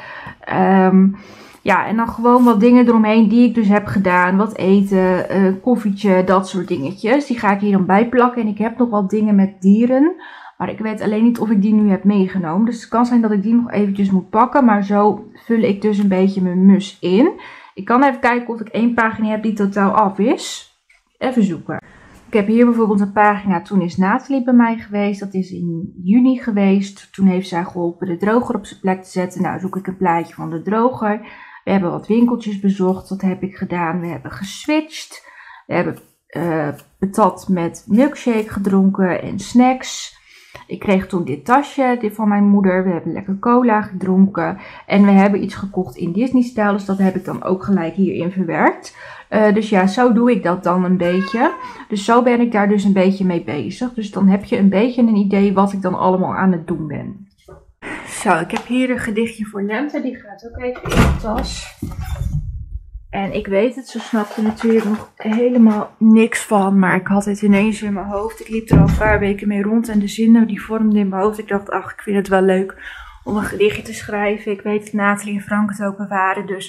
Ja, en dan gewoon wat dingen eromheen die ik dus heb gedaan. Wat eten, koffietje, dat soort dingetjes. Die ga ik hier dan bij plakken. En ik heb nog wat dingen met dieren. Maar ik weet alleen niet of ik die nu heb meegenomen. Dus het kan zijn dat ik die nog eventjes moet pakken. Maar zo vul ik dus een beetje mijn mus in. Ik kan even kijken of ik 1 pagina heb die totaal af is. Even zoeken. Ik heb hier bijvoorbeeld een pagina. Toen is Nathalie bij mij geweest. Dat is in juni geweest. Toen heeft zij geholpen de droger op zijn plek te zetten. Nou zoek ik een plaatje van de droger. We hebben wat winkeltjes bezocht. Dat heb ik gedaan. We hebben geswitcht. We hebben patat met milkshake gedronken en snacks. Ik kreeg toen dit tasje, dit van mijn moeder. We hebben lekker cola gedronken. En we hebben iets gekocht in Disney-stijl. Dus dat heb ik dan ook gelijk hierin verwerkt. Dus ja, zo doe ik dat dan een beetje. Dus zo ben ik daar dus een beetje mee bezig. Dus dan heb je een beetje een idee wat ik dan allemaal aan het doen ben. Zo, ik heb hier een gedichtje voor Lente. Die gaat ook even in de tas. En ik weet het, ze snapte natuurlijk nog helemaal niks van. Maar ik had het ineens in mijn hoofd. Ik liep er al een paar weken mee rond. En de zinnen die vormden in mijn hoofd. Ik dacht, ach, ik vind het wel leuk om een gedichtje te schrijven. Ik weet dat Nathalie en Frank het ook bewaren. Dus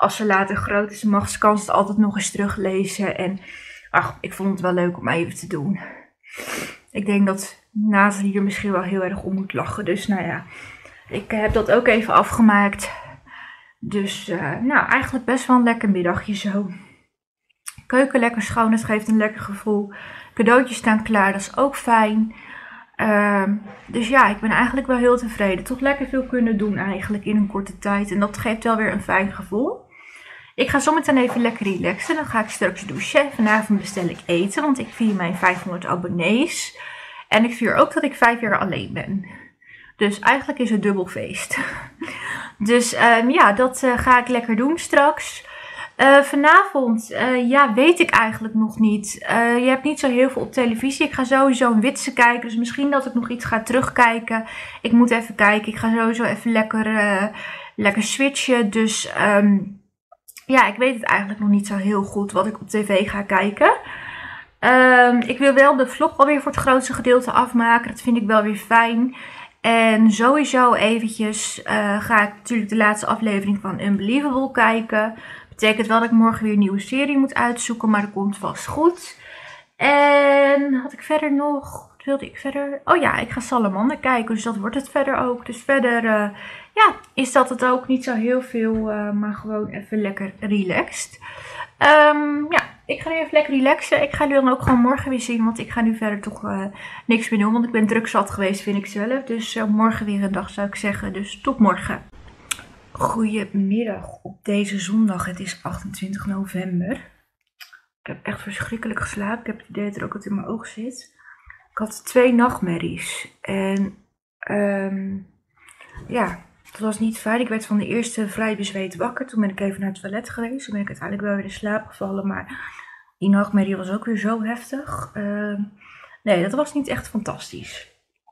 als ze later groot is, mag ze kans het altijd nog eens teruglezen. En ach, ik vond het wel leuk om even te doen. Ik denk dat Nathalie er misschien wel heel erg om moet lachen. Dus nou ja, ik heb dat ook even afgemaakt. Dus nou, eigenlijk best wel een lekker middagje zo. Keuken lekker schoon, dat geeft een lekker gevoel. Cadeautjes staan klaar, dat is ook fijn. Dus ja, ik ben eigenlijk wel heel tevreden. Toch lekker veel kunnen doen eigenlijk in een korte tijd. En dat geeft wel weer een fijn gevoel. Ik ga zometeen even lekker relaxen. Dan ga ik straks douchen. Vanavond bestel ik eten, want ik vier mijn 500 abonnees. En ik vier ook dat ik 5 jaar alleen ben. Dus eigenlijk is het dubbel feest. Dus ja, dat ga ik lekker doen straks. Vanavond, ja, weet ik eigenlijk nog niet. Je hebt niet zo heel veel op televisie. Ik ga sowieso een Witse kijken, dus misschien dat ik nog iets ga terugkijken. Ik moet even kijken. Ik ga sowieso even lekker switchen. Dus ja, ik weet het eigenlijk nog niet zo heel goed wat ik op tv ga kijken. Ik wil wel de vlog alweer voor het grootste gedeelte afmaken. Dat vind ik wel weer fijn. En sowieso eventjes ga ik natuurlijk de laatste aflevering van Unbelievable kijken. Betekent wel dat ik morgen weer een nieuwe serie moet uitzoeken, maar dat komt vast goed. En had ik verder nog, wat wilde ik verder? Oh ja, ik ga Salamander kijken, dus dat wordt het verder ook. Dus verder, ja, is dat het ook niet zo heel veel, maar gewoon even lekker relaxed. Ja, ik ga nu even lekker relaxen. Ik ga jullie dan ook gewoon morgen weer zien, want ik ga nu verder toch niks meer doen. Want ik ben druk zat geweest, vind ik zelf. Dus morgen weer een dag zou ik zeggen, dus tot morgen. Goedemiddag op deze zondag. Het is 28 november. Ik heb echt verschrikkelijk geslapen. Ik heb het idee dat er ook wat in mijn oog zit. Ik had 2 nachtmerries. En ja, dat was niet fijn. Ik werd van de eerste vrij bezweet wakker. Toen ben ik even naar het toilet geweest. Toen ben ik uiteindelijk wel weer in slaap gevallen. Maar die nachtmerrie was ook weer zo heftig. Nee, dat was niet echt fantastisch.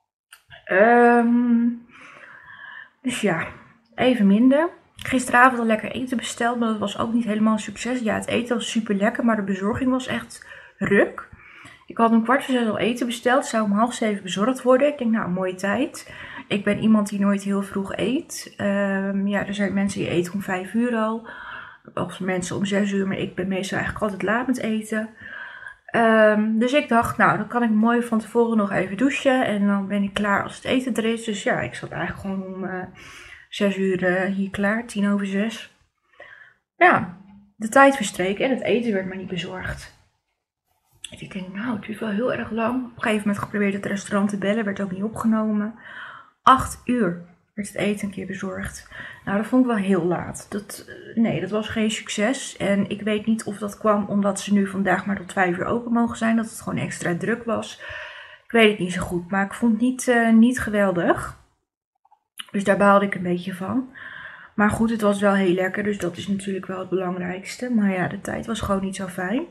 Dus ja, even minder. Gisteravond al lekker eten besteld, maar dat was ook niet helemaal een succes. Ja, het eten was super lekker, maar de bezorging was echt ruk. Ik had om 5:15 al eten besteld, zou om 6:30 bezorgd worden. Ik denk, nou, een mooie tijd. Ik ben iemand die nooit heel vroeg eet. Ja, er zijn mensen die eten om 5 uur al. Of mensen om 6 uur, maar ik ben meestal eigenlijk altijd laat met eten. Dus ik dacht, nou, dan kan ik mooi van tevoren nog even douchen. En dan ben ik klaar als het eten er is. Dus ja, ik zat eigenlijk gewoon om 6 uur hier klaar, 6:10. Ja, de tijd verstreek en het eten werd maar niet bezorgd. En ik denk, nou, het duurt wel heel erg lang. Op een gegeven moment geprobeerd het restaurant te bellen, werd ook niet opgenomen. 8 uur werd het eten een keer bezorgd. Nou, dat vond ik wel heel laat. Nee, dat was geen succes. En ik weet niet of dat kwam omdat ze nu vandaag maar tot 5 uur open mogen zijn. Dat het gewoon extra druk was. Ik weet het niet zo goed, maar ik vond het niet geweldig. Dus daar baalde ik een beetje van. Maar goed, het was wel heel lekker. Dus dat is natuurlijk wel het belangrijkste. Maar ja, de tijd was gewoon niet zo fijn.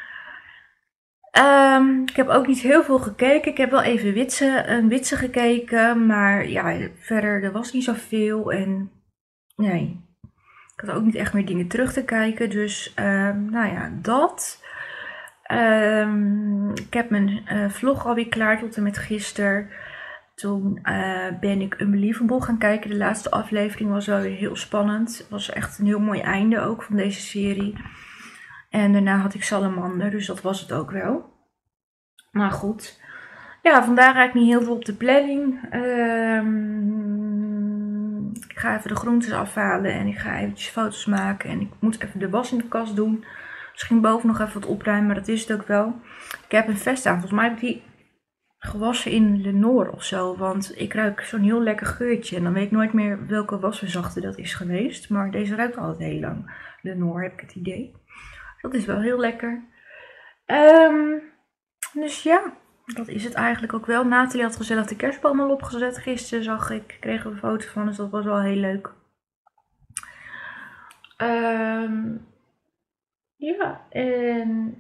Ik heb ook niet heel veel gekeken. Ik heb wel even Witse gekeken. Maar ja, verder, er was niet zoveel. En nee, ik had ook niet echt meer dingen terug te kijken. Dus nou ja, dat. Ik heb mijn vlog alweer klaar tot en met gisteren. Toen ben ik Unbelievable gaan kijken. De laatste aflevering was wel weer heel spannend. Het was echt een heel mooi einde ook van deze serie. En daarna had ik Salamander, dus dat was het ook wel. Maar goed. Ja, vandaag eigenlijk niet heel veel op de planning. Ik ga even de groentes afhalen en ik ga eventjes foto's maken. En ik moet even de was in de kast doen. Misschien boven nog even wat opruimen, maar dat is het ook wel. Ik heb een vest aan. Volgens mij heb ik die gewassen in Lenore of zo. Want ik ruik zo'n heel lekker geurtje. En dan weet ik nooit meer welke wasverzachter dat is geweest. Maar deze ruikt altijd heel lang. Lenore heb ik het idee. Dat is wel heel lekker. Dus ja, dat is het eigenlijk ook wel. Nathalie had gezellig de kerstboom al opgezet gisteren, zag ik. Ik kreeg er een foto van, dus dat was wel heel leuk. Ja, en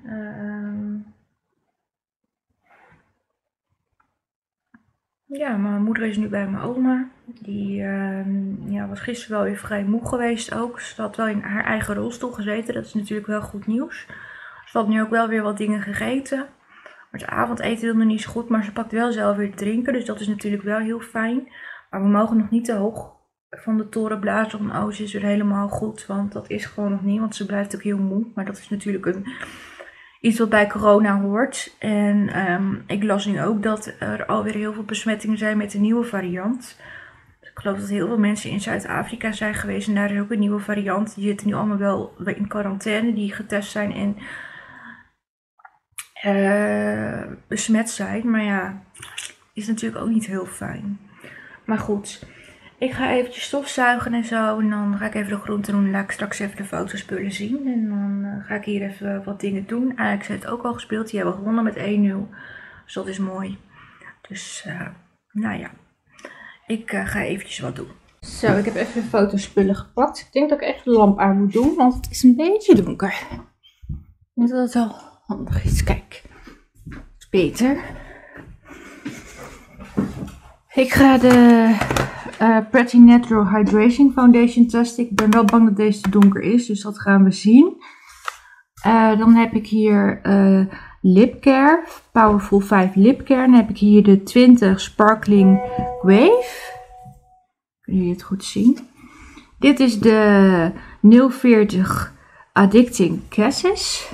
ja, mijn moeder is nu bij mijn oma. Die ja, was gisteren wel weer vrij moe geweest ook. Ze had wel in haar eigen rolstoel gezeten. Dat is natuurlijk wel goed nieuws. Ze had nu ook wel weer wat dingen gegeten. Maar het avondeten wilde niet zo goed. Maar ze pakt wel zelf weer te drinken. Dus dat is natuurlijk wel heel fijn. Maar we mogen nog niet te hoog van de torenblazer van Oz is weer helemaal goed. Want dat is gewoon nog niet, want ze blijft ook heel moe. Maar dat is natuurlijk iets wat bij corona hoort. En ik las nu ook dat er alweer heel veel besmettingen zijn met de nieuwe variant. Ik geloof dat heel veel mensen in Zuid-Afrika zijn geweest en daar is ook een nieuwe variant. Die zitten nu allemaal wel in quarantaine, die getest zijn en besmet zijn. Maar ja, is natuurlijk ook niet heel fijn. Maar goed, ik ga eventjes stofzuigen en zo. En dan ga ik even de groenten doen en laat ik straks even de fotospullen zien. En dan ga ik hier even wat dingen doen. Eigenlijk zijn het ook al gespeeld. Die hebben gewonnen met 1-0. Dus dat is mooi. Dus, nou ja. Ik ga eventjes wat doen. Zo, ik heb even de fotospullen gepakt. Ik denk dat ik even de lamp aan moet doen, want het is een beetje donker. Ik denk dat het wel handig is. Kijk, het is beter. Ik ga de Pretty Natural Hydration Foundation testen. Ik ben wel bang dat deze te donker is, dus dat gaan we zien. Dan heb ik hier Lip Care, Powerful 5 Lip Care. Dan heb ik hier de 20 Sparkling Wave. Kunnen jullie het goed zien? Dit is de 040 Addicted Cases.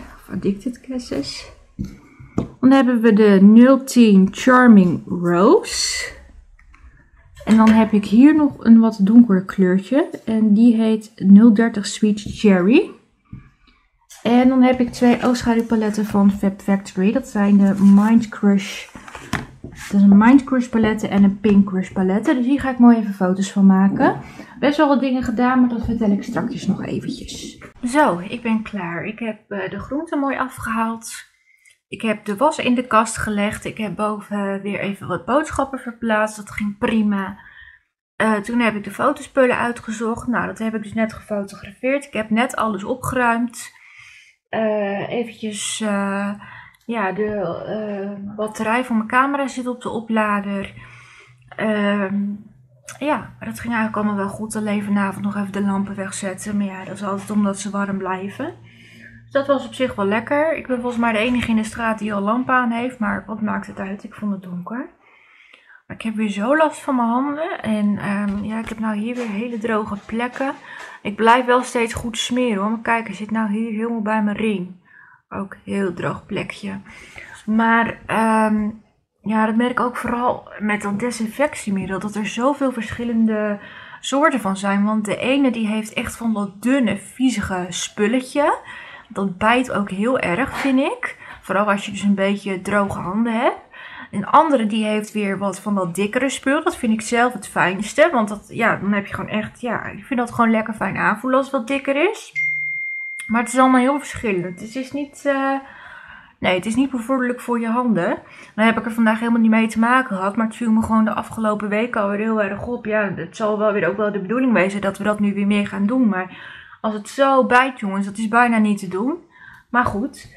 Dan hebben we de 010 Charming Rose. En dan heb ik hier nog een wat donker kleurtje. En die heet 030 Sweet Cherry. En dan heb ik 2 oogschaduwpaletten van Fab Factory. Dat zijn de Mind Crush. Dat is een Mind Crush paletten en een Pink Crush paletten. Dus hier ga ik mooi even foto's van maken. Best wel wat dingen gedaan, maar dat vertel ik straks nog eventjes. Zo, ik ben klaar. Ik heb de groenten mooi afgehaald. Ik heb de was in de kast gelegd. Ik heb boven weer even wat boodschappen verplaatst. Dat ging prima. Toen heb ik de fotospullen uitgezocht. Nou, dat heb ik dus net gefotografeerd. Ik heb net alles opgeruimd. Eventjes, ja, de batterij van mijn camera zit op de oplader. Ja, dat ging eigenlijk allemaal wel goed. Alleen vanavond nog even de lampen wegzetten. Maar ja, dat is altijd omdat ze warm blijven. Dus dat was op zich wel lekker. Ik ben volgens mij de enige in de straat die al lampen aan heeft. Maar wat maakt het uit? Ik vond het donker. Maar ik heb weer zo last van mijn handen. En ja, ik heb nou hier weer hele droge plekken. Ik blijf wel steeds goed smeren hoor. Maar kijk, hij zit nou hier helemaal bij mijn ring. Ook een heel droog plekje. Maar ja, dat merk ik ook vooral met dat desinfectiemiddel. Dat er zoveel verschillende soorten van zijn. Want de ene die heeft echt van dat dunne, viezige spulletje. Dat bijt ook heel erg, vind ik. Vooral als je dus een beetje droge handen hebt. Een andere die heeft weer wat van dat dikkere spul. Dat vind ik zelf het fijnste. Want dat, ja, dan heb je gewoon echt, ja, ik vind dat gewoon lekker fijn aanvoelen als het wat dikker is. Maar het is allemaal heel verschillend. Het is niet, nee, het is niet bevorderlijk voor je handen. Dan heb ik er vandaag helemaal niet mee te maken gehad. Maar het viel me gewoon de afgelopen weken alweer heel erg op. Ja, het zal wel weer ook wel de bedoeling wezen dat we dat nu weer meer gaan doen. Maar als het zo bijt, jongens, dat is bijna niet te doen. Maar goed.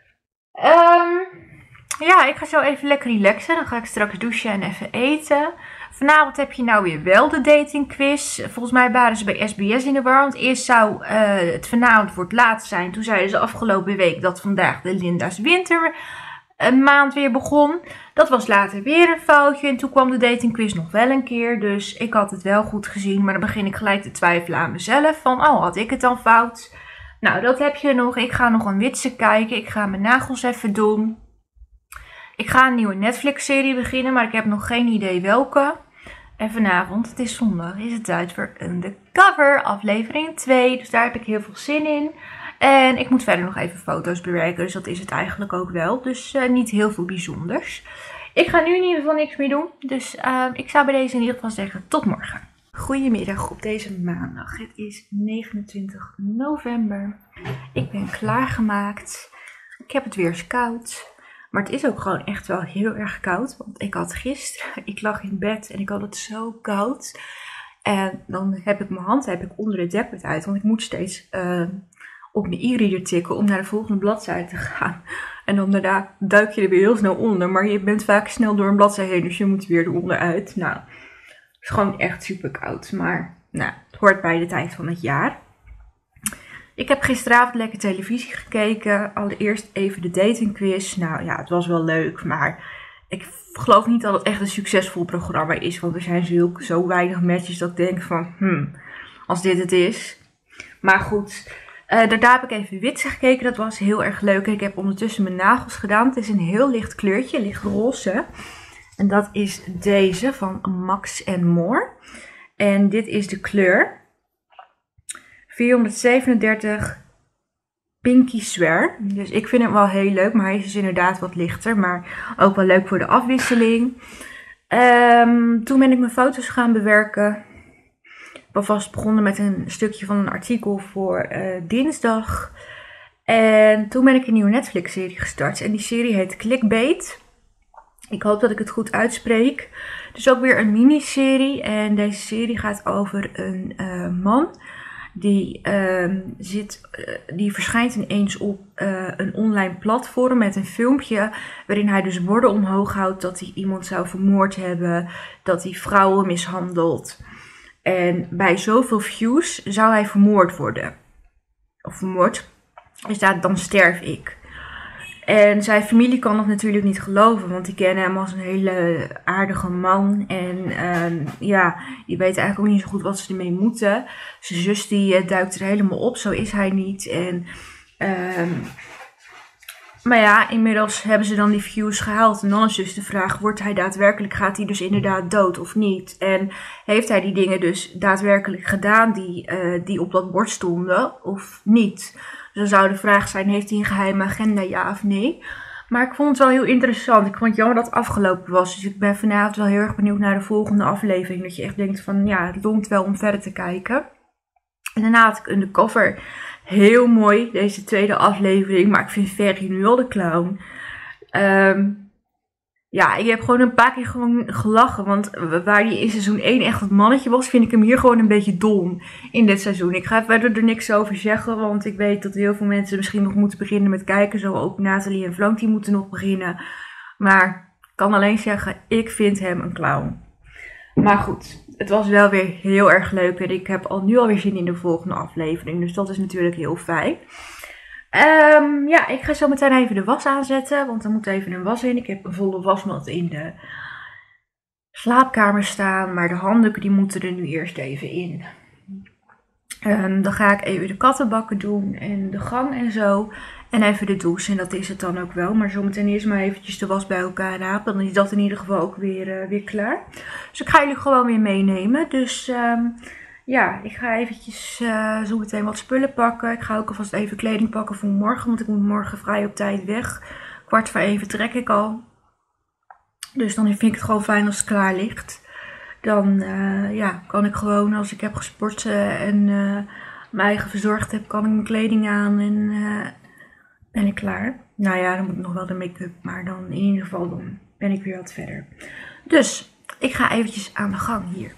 Ja, ik ga zo even lekker relaxen. Dan ga ik straks douchen en even eten. Vanavond heb je nou weer wel de datingquiz. Volgens mij waren ze bij SBS in de war. Want eerst zou het vanavond voor het laatst zijn. Toen zeiden ze afgelopen week dat vandaag de Linda's Winter maand weer begon. Dat was later weer een foutje. En toen kwam de datingquiz nog wel een keer. Dus ik had het wel goed gezien. Maar dan begin ik gelijk te twijfelen aan mezelf. Van, oh, had ik het dan fout? Nou, dat heb je nog. Ik ga nog een witse kijken. Ik ga mijn nagels even doen. Ik ga een nieuwe Netflix-serie beginnen, maar ik heb nog geen idee welke. En vanavond, het is zondag, is het tijd voor Undercover, aflevering 2. Dus daar heb ik heel veel zin in. En ik moet verder nog even foto's bewerken, dus dat is het eigenlijk ook wel. Dus niet heel veel bijzonders. Ik ga nu in ieder geval niks meer doen. Dus ik zou bij deze in ieder geval zeggen, tot morgen. Goedemiddag op deze maandag. Het is 29 november. Ik ben klaargemaakt. Ik heb het weer eens koud. Maar het is ook gewoon echt wel heel erg koud. Want ik had gisteren, ik lag in bed en ik had het zo koud. En dan heb ik mijn hand onder het dekbed uit. Want ik moet steeds op mijn e-reader tikken om naar de volgende bladzijde te gaan. En dan daarna duik je er weer heel snel onder. Maar je bent vaak snel door een bladzijde heen, dus je moet weer eronder uit. Nou, het is gewoon echt super koud. Maar nou, het hoort bij de tijd van het jaar. Ik heb gisteravond lekker televisie gekeken. Allereerst even de datingquiz. Nou ja, het was wel leuk, maar ik geloof niet dat het echt een succesvol programma is. Want er zijn zo weinig matches dat ik denk van, als dit het is. Maar goed, daarna heb ik even Witse gekeken. Dat was heel erg leuk. Ik heb ondertussen mijn nagels gedaan. Het is een heel licht kleurtje, licht roze. En dat is deze van Max More. En dit is de kleur 437 Pinky Swear. Dus ik vind hem wel heel leuk, maar hij is dus inderdaad wat lichter. Maar ook wel leuk voor de afwisseling. Toen ben ik mijn foto's gaan bewerken. Ik ben vast begonnen met een stukje van een artikel voor dinsdag. En toen ben ik een nieuwe Netflix-serie gestart. En die serie heet Clickbait. Ik hoop dat ik het goed uitspreek. Het is ook weer een miniserie. En deze serie gaat over een man. Die verschijnt ineens op een online platform met een filmpje. Waarin hij dus borden omhoog houdt dat hij iemand zou vermoord hebben. Dat hij vrouwen mishandelt. En bij zoveel views zou hij vermoord worden. Of vermoord. Hij staat, dan sterf ik. En zijn familie kan dat natuurlijk niet geloven, want die kennen hem als een hele aardige man. En die weten eigenlijk ook niet zo goed wat ze ermee moeten. Zijn zus die duikt er helemaal op, zo is hij niet. Maar ja, inmiddels hebben ze dan die views gehaald. En dan is dus de vraag, gaat hij dus inderdaad dood of niet? En heeft hij die dingen dus daadwerkelijk gedaan die op dat bord stonden of niet? Dus dan zou de vraag zijn, heeft hij een geheime agenda, ja of nee? Maar ik vond het wel heel interessant. Ik vond het jammer dat het afgelopen was. Dus ik ben vanavond wel heel erg benieuwd naar de volgende aflevering. Dat je echt denkt van, ja, het loont wel om verder te kijken. En daarna had ik Undercover. Heel mooi, deze tweede aflevering. Maar ik vind Ferry nu al de clown. Ik heb gewoon een paar keer gewoon gelachen. Want waar hij in seizoen 1 echt het mannetje was, vind ik hem hier gewoon een beetje dom in dit seizoen. Ik ga verder er niks over zeggen, want ik weet dat heel veel mensen misschien nog moeten beginnen met kijken. Zo ook Nathalie en Floonty moeten nog beginnen. Maar ik kan alleen zeggen, ik vind hem een clown. Maar goed, het was wel weer heel erg leuk. En ik heb nu alweer zin in de volgende aflevering. Dus dat is natuurlijk heel fijn. Ik ga zo meteen even de was aanzetten, want er moet even een was in. Ik heb een volle wasmat in de slaapkamer staan, maar de handdoeken die moeten er nu eerst even in. Dan ga ik even de kattenbakken doen en de gang en zo. En even de douche en dat is het dan ook wel. Maar zometeen eerst maar eventjes de was bij elkaar rapen. Dan is dat in ieder geval ook weer klaar. Dus ik ga jullie gewoon weer meenemen. Dus ik ga eventjes zo meteen wat spullen pakken. Ik ga ook alvast even kleding pakken voor morgen. Want ik moet morgen vrij op tijd weg. 1:45 vertrek ik al. Dus dan vind ik het gewoon fijn als het klaar ligt. Dan kan ik gewoon, als ik heb gesport en mijn eigen verzorgd heb, kan ik mijn kleding aan en ben ik klaar. Nou ja, dan moet ik nog wel de make-up, maar dan in ieder geval dan ben ik weer wat verder. Dus ik ga eventjes aan de gang hier.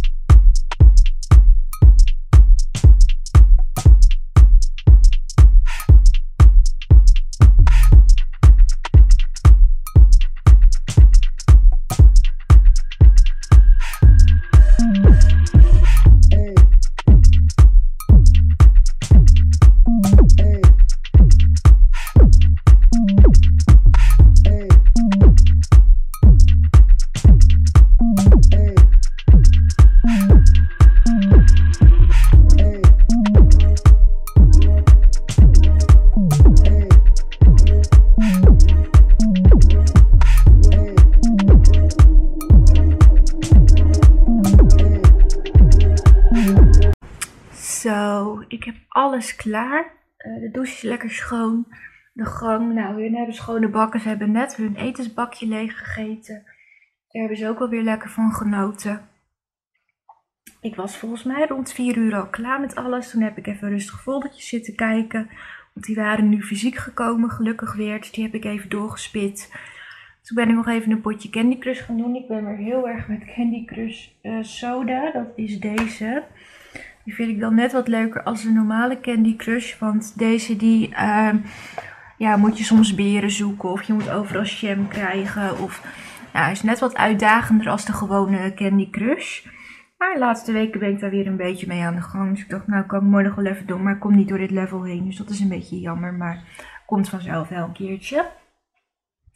Zo, ik heb alles klaar. De douche is lekker schoon. De gang, nou, hun hebben schone bakken. Ze hebben net hun etensbakje leeg gegeten. Daar hebben ze ook alweer lekker van genoten. Ik was volgens mij rond 4 uur al klaar met alles. Toen heb ik even rustig foldertjes zitten kijken. Want die waren nu fysiek gekomen, gelukkig weer. Dus die heb ik even doorgespit. Toen ben ik nog even een potje Candy Crush gaan doen. Ik ben weer heel erg met Candy Crush soda. Dat is deze. Die vind ik dan net wat leuker als de normale Candy Crush. Want deze moet je soms beren zoeken. Of je moet overal jam krijgen. Of hij is net wat uitdagender als de gewone Candy Crush. Maar de laatste weken ben ik daar weer een beetje mee aan de gang. Dus ik dacht, nou kan ik mooi nog wel even doen. Maar ik kom niet door dit level heen. Dus dat is een beetje jammer. Maar komt vanzelf wel een keertje.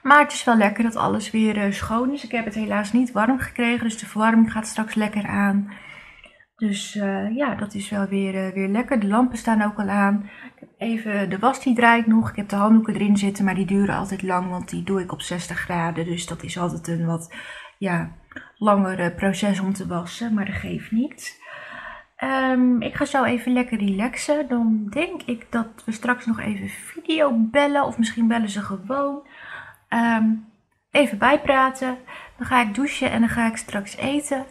Maar het is wel lekker dat alles weer schoon is. Ik heb het helaas niet warm gekregen, dus de verwarming gaat straks lekker aan. Dus ja, dat is wel weer lekker. De lampen staan ook al aan. Ik heb even de was die draait nog. Ik heb de handdoeken erin zitten, maar die duren altijd lang, want die doe ik op 60 graden. Dus dat is altijd een wat langer proces om te wassen, maar dat geeft niet. Ik ga zo even lekker relaxen. Dan denk ik dat we straks nog even video bellen. Of misschien bellen ze gewoon. Even bijpraten. Dan ga ik douchen en dan ga ik straks eten.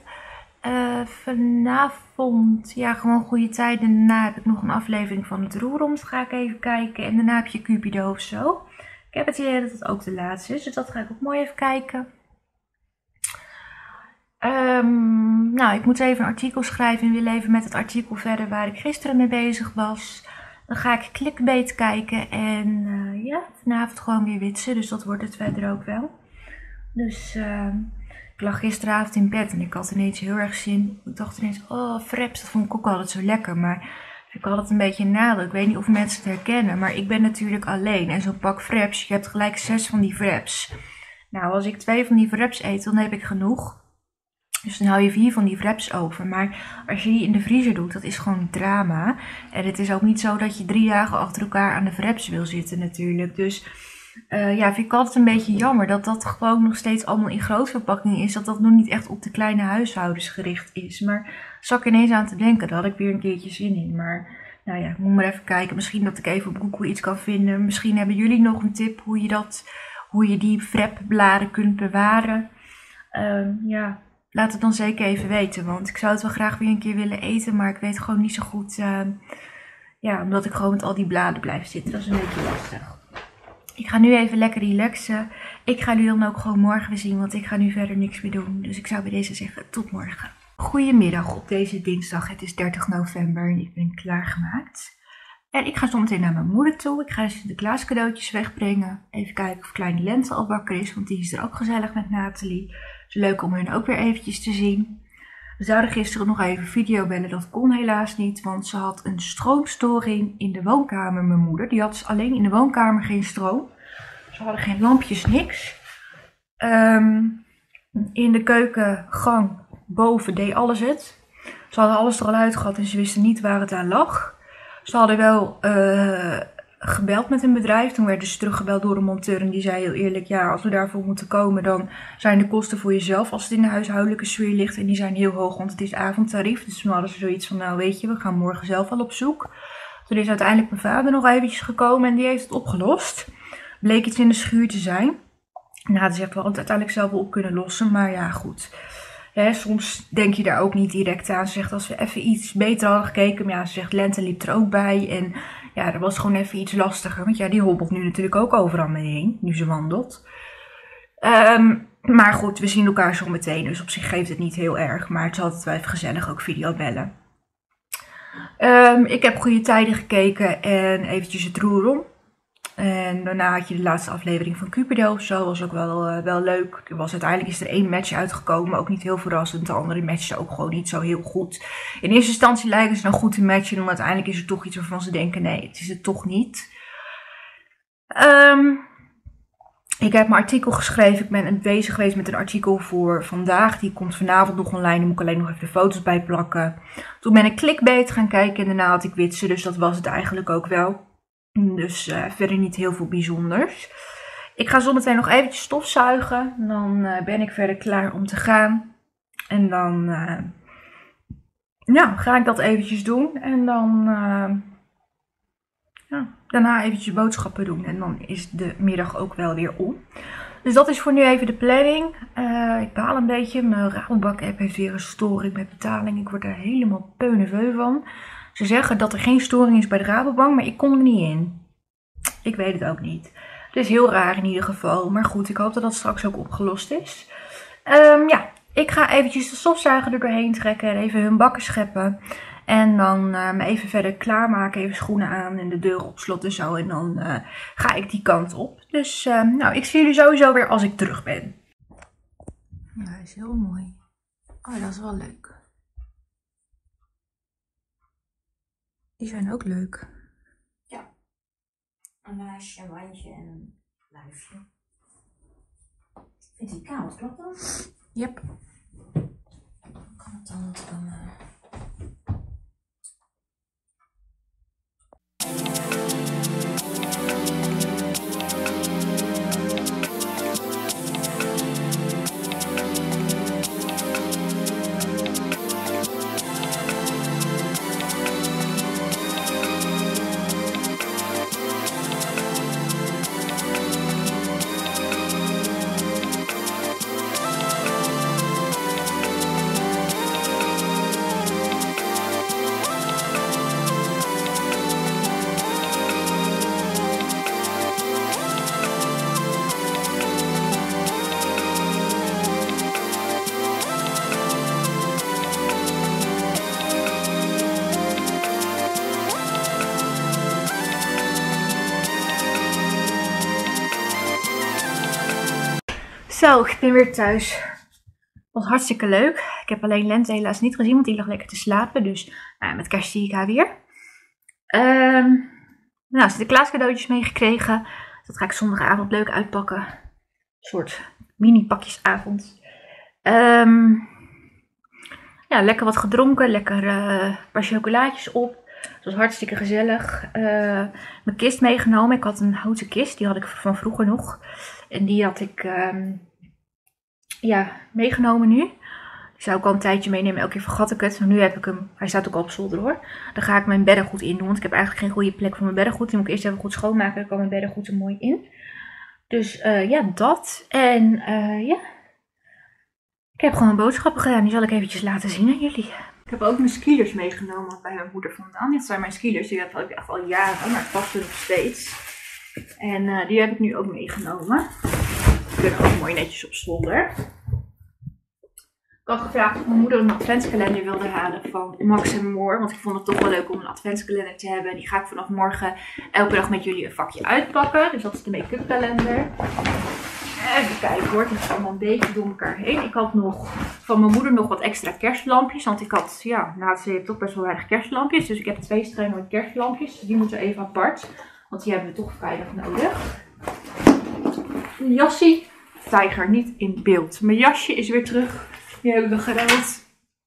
Vanavond, ja, gewoon goede tijden. Daarna heb ik nog een aflevering van het Roerond. Ga ik even kijken. En daarna heb je Cupido of zo. Ik heb het idee dat het ook de laatste is. Dus dat ga ik ook mooi even kijken. Nou, ik moet even een artikel schrijven en wil even met het artikel verder waar ik gisteren mee bezig was. Dan ga ik clickbait kijken en ja, vanavond gewoon weer witsen, dus dat wordt het verder ook wel. Dus ik lag gisteravond in bed en ik had ineens heel erg zin. Ik dacht ineens, oh, fraps, dat vond ik ook altijd zo lekker, maar ik had het een beetje een nadeel. Ik weet niet of mensen het herkennen, maar ik ben natuurlijk alleen. En zo'n pak fraps, je hebt gelijk 6 van die fraps. Nou, als ik 2 van die fraps eet, dan heb ik genoeg. Dus dan hou je 4 van die wraps over. Maar als je die in de vriezer doet, dat is gewoon drama. En het is ook niet zo dat je 3 dagen achter elkaar aan de wraps wil zitten natuurlijk. Dus ja, vind ik altijd een beetje jammer dat dat gewoon nog steeds allemaal in grootverpakking is. Dat dat nog niet echt op de kleine huishoudens gericht is. Maar zat ik ineens aan te denken, daar had ik weer een keertje zin in. Maar nou ja, ik moet maar even kijken. Misschien dat ik even op Google iets kan vinden. Misschien hebben jullie nog een tip hoe je die wrapbladen kunt bewaren. Ja. Laat het dan zeker even weten, want ik zou het wel graag weer een keer willen eten, maar ik weet gewoon niet zo goed, ja, omdat ik gewoon met al die bladen blijf zitten. Dat is een beetje lastig. Ik ga nu even lekker relaxen. Ik ga jullie dan ook gewoon morgen weer zien, want ik ga nu verder niks meer doen. Dus ik zou bij deze zeggen, tot morgen. Goedemiddag op deze dinsdag, het is 30 november en ik ben klaargemaakt. En ik ga zo meteen naar mijn moeder toe. Ik ga de Sinterklaas cadeautjes wegbrengen. Even kijken of kleine Lente al wakker is, want die is er ook gezellig met Nathalie. Het is leuk om hen ook weer eventjes te zien. We zouden gisteren nog even video bellen, dat kon helaas niet, want ze had een stroomstoring in de woonkamer, mijn moeder. Die had alleen in de woonkamer geen stroom. Ze hadden geen lampjes, niks. In de keukengang boven deed alles het. Ze hadden alles er al uit gehad en ze wisten niet waar het aan lag. Ze hadden wel gebeld met een bedrijf. Toen werden ze teruggebeld door een monteur en die zei heel eerlijk, ja, als we daarvoor moeten komen, dan zijn de kosten voor jezelf als het in de huishoudelijke sfeer ligt. En die zijn heel hoog, want het is avondtarief. Dus toen hadden ze zoiets van, nou weet je, we gaan morgen zelf al op zoek. Toen is uiteindelijk mijn vader nog eventjes gekomen en die heeft het opgelost. Bleek iets in de schuur te zijn. Nou, ze zegt wel het uiteindelijk zelf wel op kunnen lossen, maar ja, goed. Ja, soms denk je daar ook niet direct aan. Ze zegt als we even iets beter hadden gekeken. Maar ja, ze zegt Lente liep er ook bij. En ja, dat was gewoon even iets lastiger. Want ja, die hobbelt nu natuurlijk ook overal mee heen. Nu ze wandelt. Maar goed, we zien elkaar zo meteen. Dus op zich geeft het niet heel erg. Maar het is altijd wel even gezellig ook videobellen. Ik heb Goede Tijden gekeken. En eventjes het Roerom. En daarna had je de laatste aflevering van Cupido. Zo was ook wel leuk. Uiteindelijk is er 1 match uitgekomen, maar ook niet heel verrassend. De andere matchen ook gewoon niet zo heel goed. In eerste instantie lijken ze nou goed te matchen. Maar uiteindelijk is er toch iets waarvan ze denken, nee, het is het toch niet. Ik heb mijn artikel geschreven. Ik ben bezig geweest met een artikel voor vandaag. Die komt vanavond nog online. Daar moet ik alleen nog even de foto's bij plakken. Toen ben ik clickbait gaan kijken en daarna had ik witsen. Dus dat was het eigenlijk ook wel. Dus verder niet heel veel bijzonders. Ik ga zometeen nog eventjes stofzuigen. Dan ben ik verder klaar om te gaan. En dan ja, ga ik dat eventjes doen. En dan daarna eventjes boodschappen doen. En dan is de middag ook wel weer om. Dus dat is voor nu even de planning. Ik baal een beetje. Mijn Rabobank-app heeft weer een storing met betaling. Ik word er helemaal peuneveu van. Ze zeggen dat er geen storing is bij de Rabobank, maar ik kom er niet in. Ik weet het ook niet. Het is heel raar in ieder geval. Maar goed, ik hoop dat dat straks ook opgelost is. Ja, ik ga eventjes de stofzuiger er doorheen trekken en even hun bakken scheppen. En dan me even verder klaarmaken, even schoenen aan en de deur op slot en zo. En dan ga ik die kant op. Dus nou, ik zie jullie sowieso weer als ik terug ben. Ja, hij is heel mooi. Oh, dat is wel leuk. Die zijn ook leuk. Ja. Een haasje, een wijntje en een luifje. Vindt hij koud, klopt dat? Yep. Kan het dan komen? Zo, ik ben weer thuis. Het was hartstikke leuk. Ik heb alleen Lente helaas niet gezien, want die lag lekker te slapen. Dus nou, met kerst zie ik haar weer. Nou, Sinterklaas cadeautjes meegekregen. Dat ga ik zondagavond leuk uitpakken. Een soort mini pakjesavond. Ja, lekker wat gedronken. Lekker een paar chocolaatjes op. Het was hartstikke gezellig. Mijn kist meegenomen. Ik had een houten kist. Die had ik van vroeger nog. En die had ik meegenomen nu. Die zou ik al een tijdje meenemen. Elke keer vergat ik het. Maar nu heb ik hem. Hij staat ook al op zolder hoor. Dan ga ik mijn beddengoed in doen. Want ik heb eigenlijk geen goede plek voor mijn beddengoed. Die moet ik eerst even goed schoonmaken. Dan kan mijn beddengoed er mooi in. Dus ja, dat. En ja. Ik heb gewoon boodschappen gedaan. Die zal ik eventjes laten zien aan jullie. Ik heb ook mijn skilers meegenomen bij mijn moeder vandaan. Dit zijn mijn skilers. Die heb ik echt al jaren. Maar het past er nog steeds. En die heb ik nu ook meegenomen. Die kunnen ook mooi netjes op zolder. Ik had gevraagd of mijn moeder een adventskalender wilde halen van Max & More. Want ik vond het toch wel leuk om een adventskalender te hebben. Die ga ik vanaf morgen elke dag met jullie een vakje uitpakken. Dus dat is de make-up kalender. Even kijken hoor, het is allemaal een beetje door elkaar heen. Ik had nog van mijn moeder nog wat extra kerstlampjes. Want ik had, ja, na het toch best wel weinig kerstlampjes. Dus ik heb 2 strijden met kerstlampjes. Die moeten even apart. Want die hebben we toch vrijdag nodig. Een jasje. Tijger niet in beeld. Mijn jasje is weer terug. Die hebben we geruild.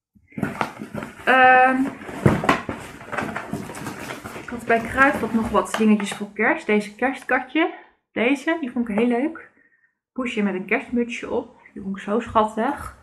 Ik had bij Kruidvat nog wat dingetjes voor kerst. Deze kerstkatje. Deze, die vond ik heel leuk. Poesje met een kerstmutsje op. Die vond ik zo schattig.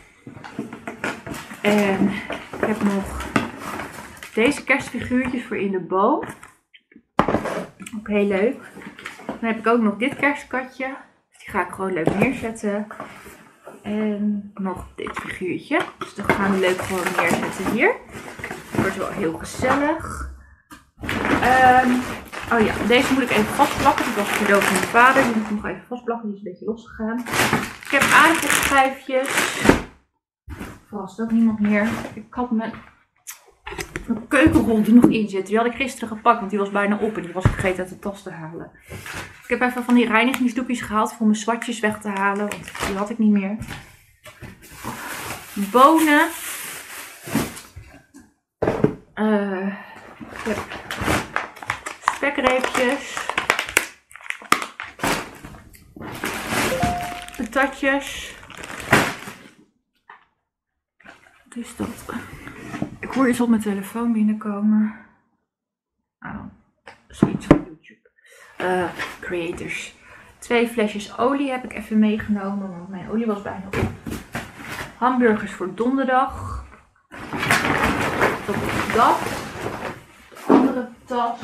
En ik heb nog deze kerstfiguurtjes voor in de boom. Ook heel leuk. Dan heb ik ook nog dit kerstkatje. Die ga ik gewoon leuk neerzetten. En nog dit figuurtje. Dus dat gaan we leuk gewoon neerzetten hier. Het wordt wel heel gezellig. Oh ja, deze moet ik even vastplakken. Die was cadeau van mijn vader. Die moet ik nog even vastplakken. Die is een beetje losgegaan. Ik heb aardappelschijfjes. Vast ook niemand meer. Ik had mijn keukenrol die nog in zit. Die had ik gisteren gepakt, want die was bijna op. En die was ik vergeten uit de tas te halen. Ik heb even van die reinigingsdoekjes gehaald voor mijn swatjes weg te halen. Want die had ik niet meer. Bonen. Ik heb spekreepjes. Patatjes. Wat is dat? Ik hoor iets op mijn telefoon binnenkomen. Oh, zoiets van YouTube. Creators. 2 flesjes olie heb ik even meegenomen, want mijn olie was bijna op. Hamburgers voor donderdag. Dat is dat. De andere tas.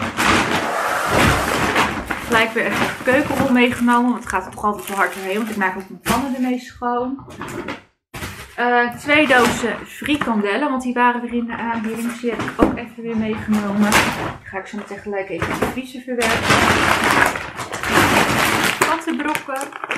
Gelijk weer even een keukenrol meegenomen, want het gaat er toch altijd zo hard doorheen, want ik maak ook mijn pannen ermee schoon. 2 dozen frikandellen, want die waren weer in de aanbieding. Dus die heb ik ook even weer meegenomen. Die ga ik zo meteen gelijk even in de vriezer verwerken. Kattenbrokken.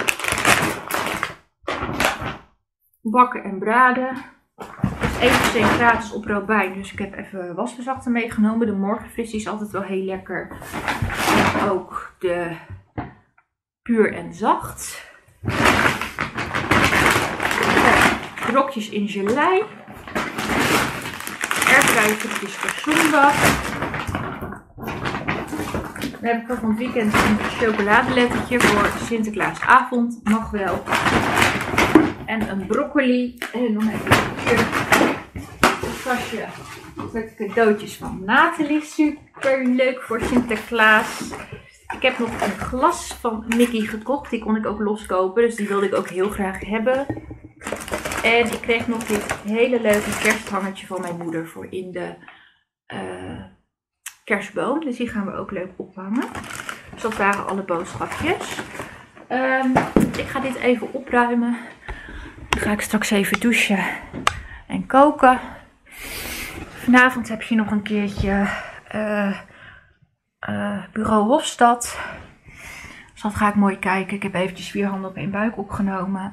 Bakken en braden. Het is 1% gratis op Robijn, dus ik heb even wasverzachter meegenomen. De morgenfris is altijd wel heel lekker. En ook de puur en zacht. Brokjes in gelei. Airfryertjes voor zondag. Dan heb ik er van het weekend een chocoladelettertje voor Sinterklaasavond. Mag wel. En een broccoli. En dan heb ik hier een kastje met cadeautjes van Nathalie. Super leuk voor Sinterklaas. Ik heb nog een glas van Mickey gekocht. Die kon ik ook loskopen. Dus die wilde ik ook heel graag hebben. En ik kreeg nog dit hele leuke kersthangertje van mijn moeder voor in de kerstboom. Dus die gaan we ook leuk ophangen. Dus dat waren alle boodschapjes. Ik ga dit even opruimen. Dan ga ik straks even douchen en koken. Vanavond heb je nog een keertje Bureau Hofstad. Dus dat ga ik mooi kijken. Ik heb eventjes 4 handen op 1 buik opgenomen.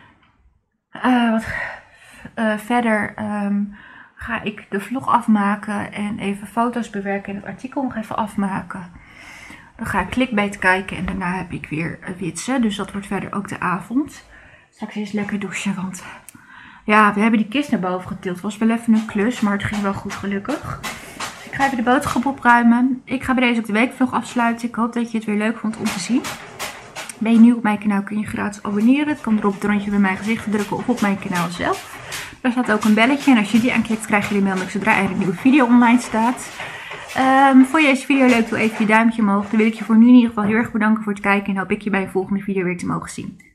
Verder ga ik de vlog afmaken en even foto's bewerken en het artikel nog even afmaken. Dan ga ik clickbait kijken en daarna heb ik weer witsen. Dus dat wordt verder ook de avond. Straks eens lekker douchen, want ja, we hebben die kist naar boven getild. Het was wel even een klus, maar het ging wel goed gelukkig. Dus ik ga even de boodschap opruimen. Ik ga bij deze ook de weekvlog afsluiten. Ik hoop dat je het weer leuk vond om te zien. Ben je nieuw op mijn kanaal kun je gratis abonneren. Het kan erop het rondje bij mijn gezicht drukken of op mijn kanaal zelf. Daar staat ook een belletje en als je die aanklikt krijg je de melding zodra er een nieuwe video online staat. Vond je deze video leuk, doe even je duimpje omhoog. Dan wil ik je voor nu in ieder geval heel erg bedanken voor het kijken en hoop ik je bij een volgende video weer te mogen zien.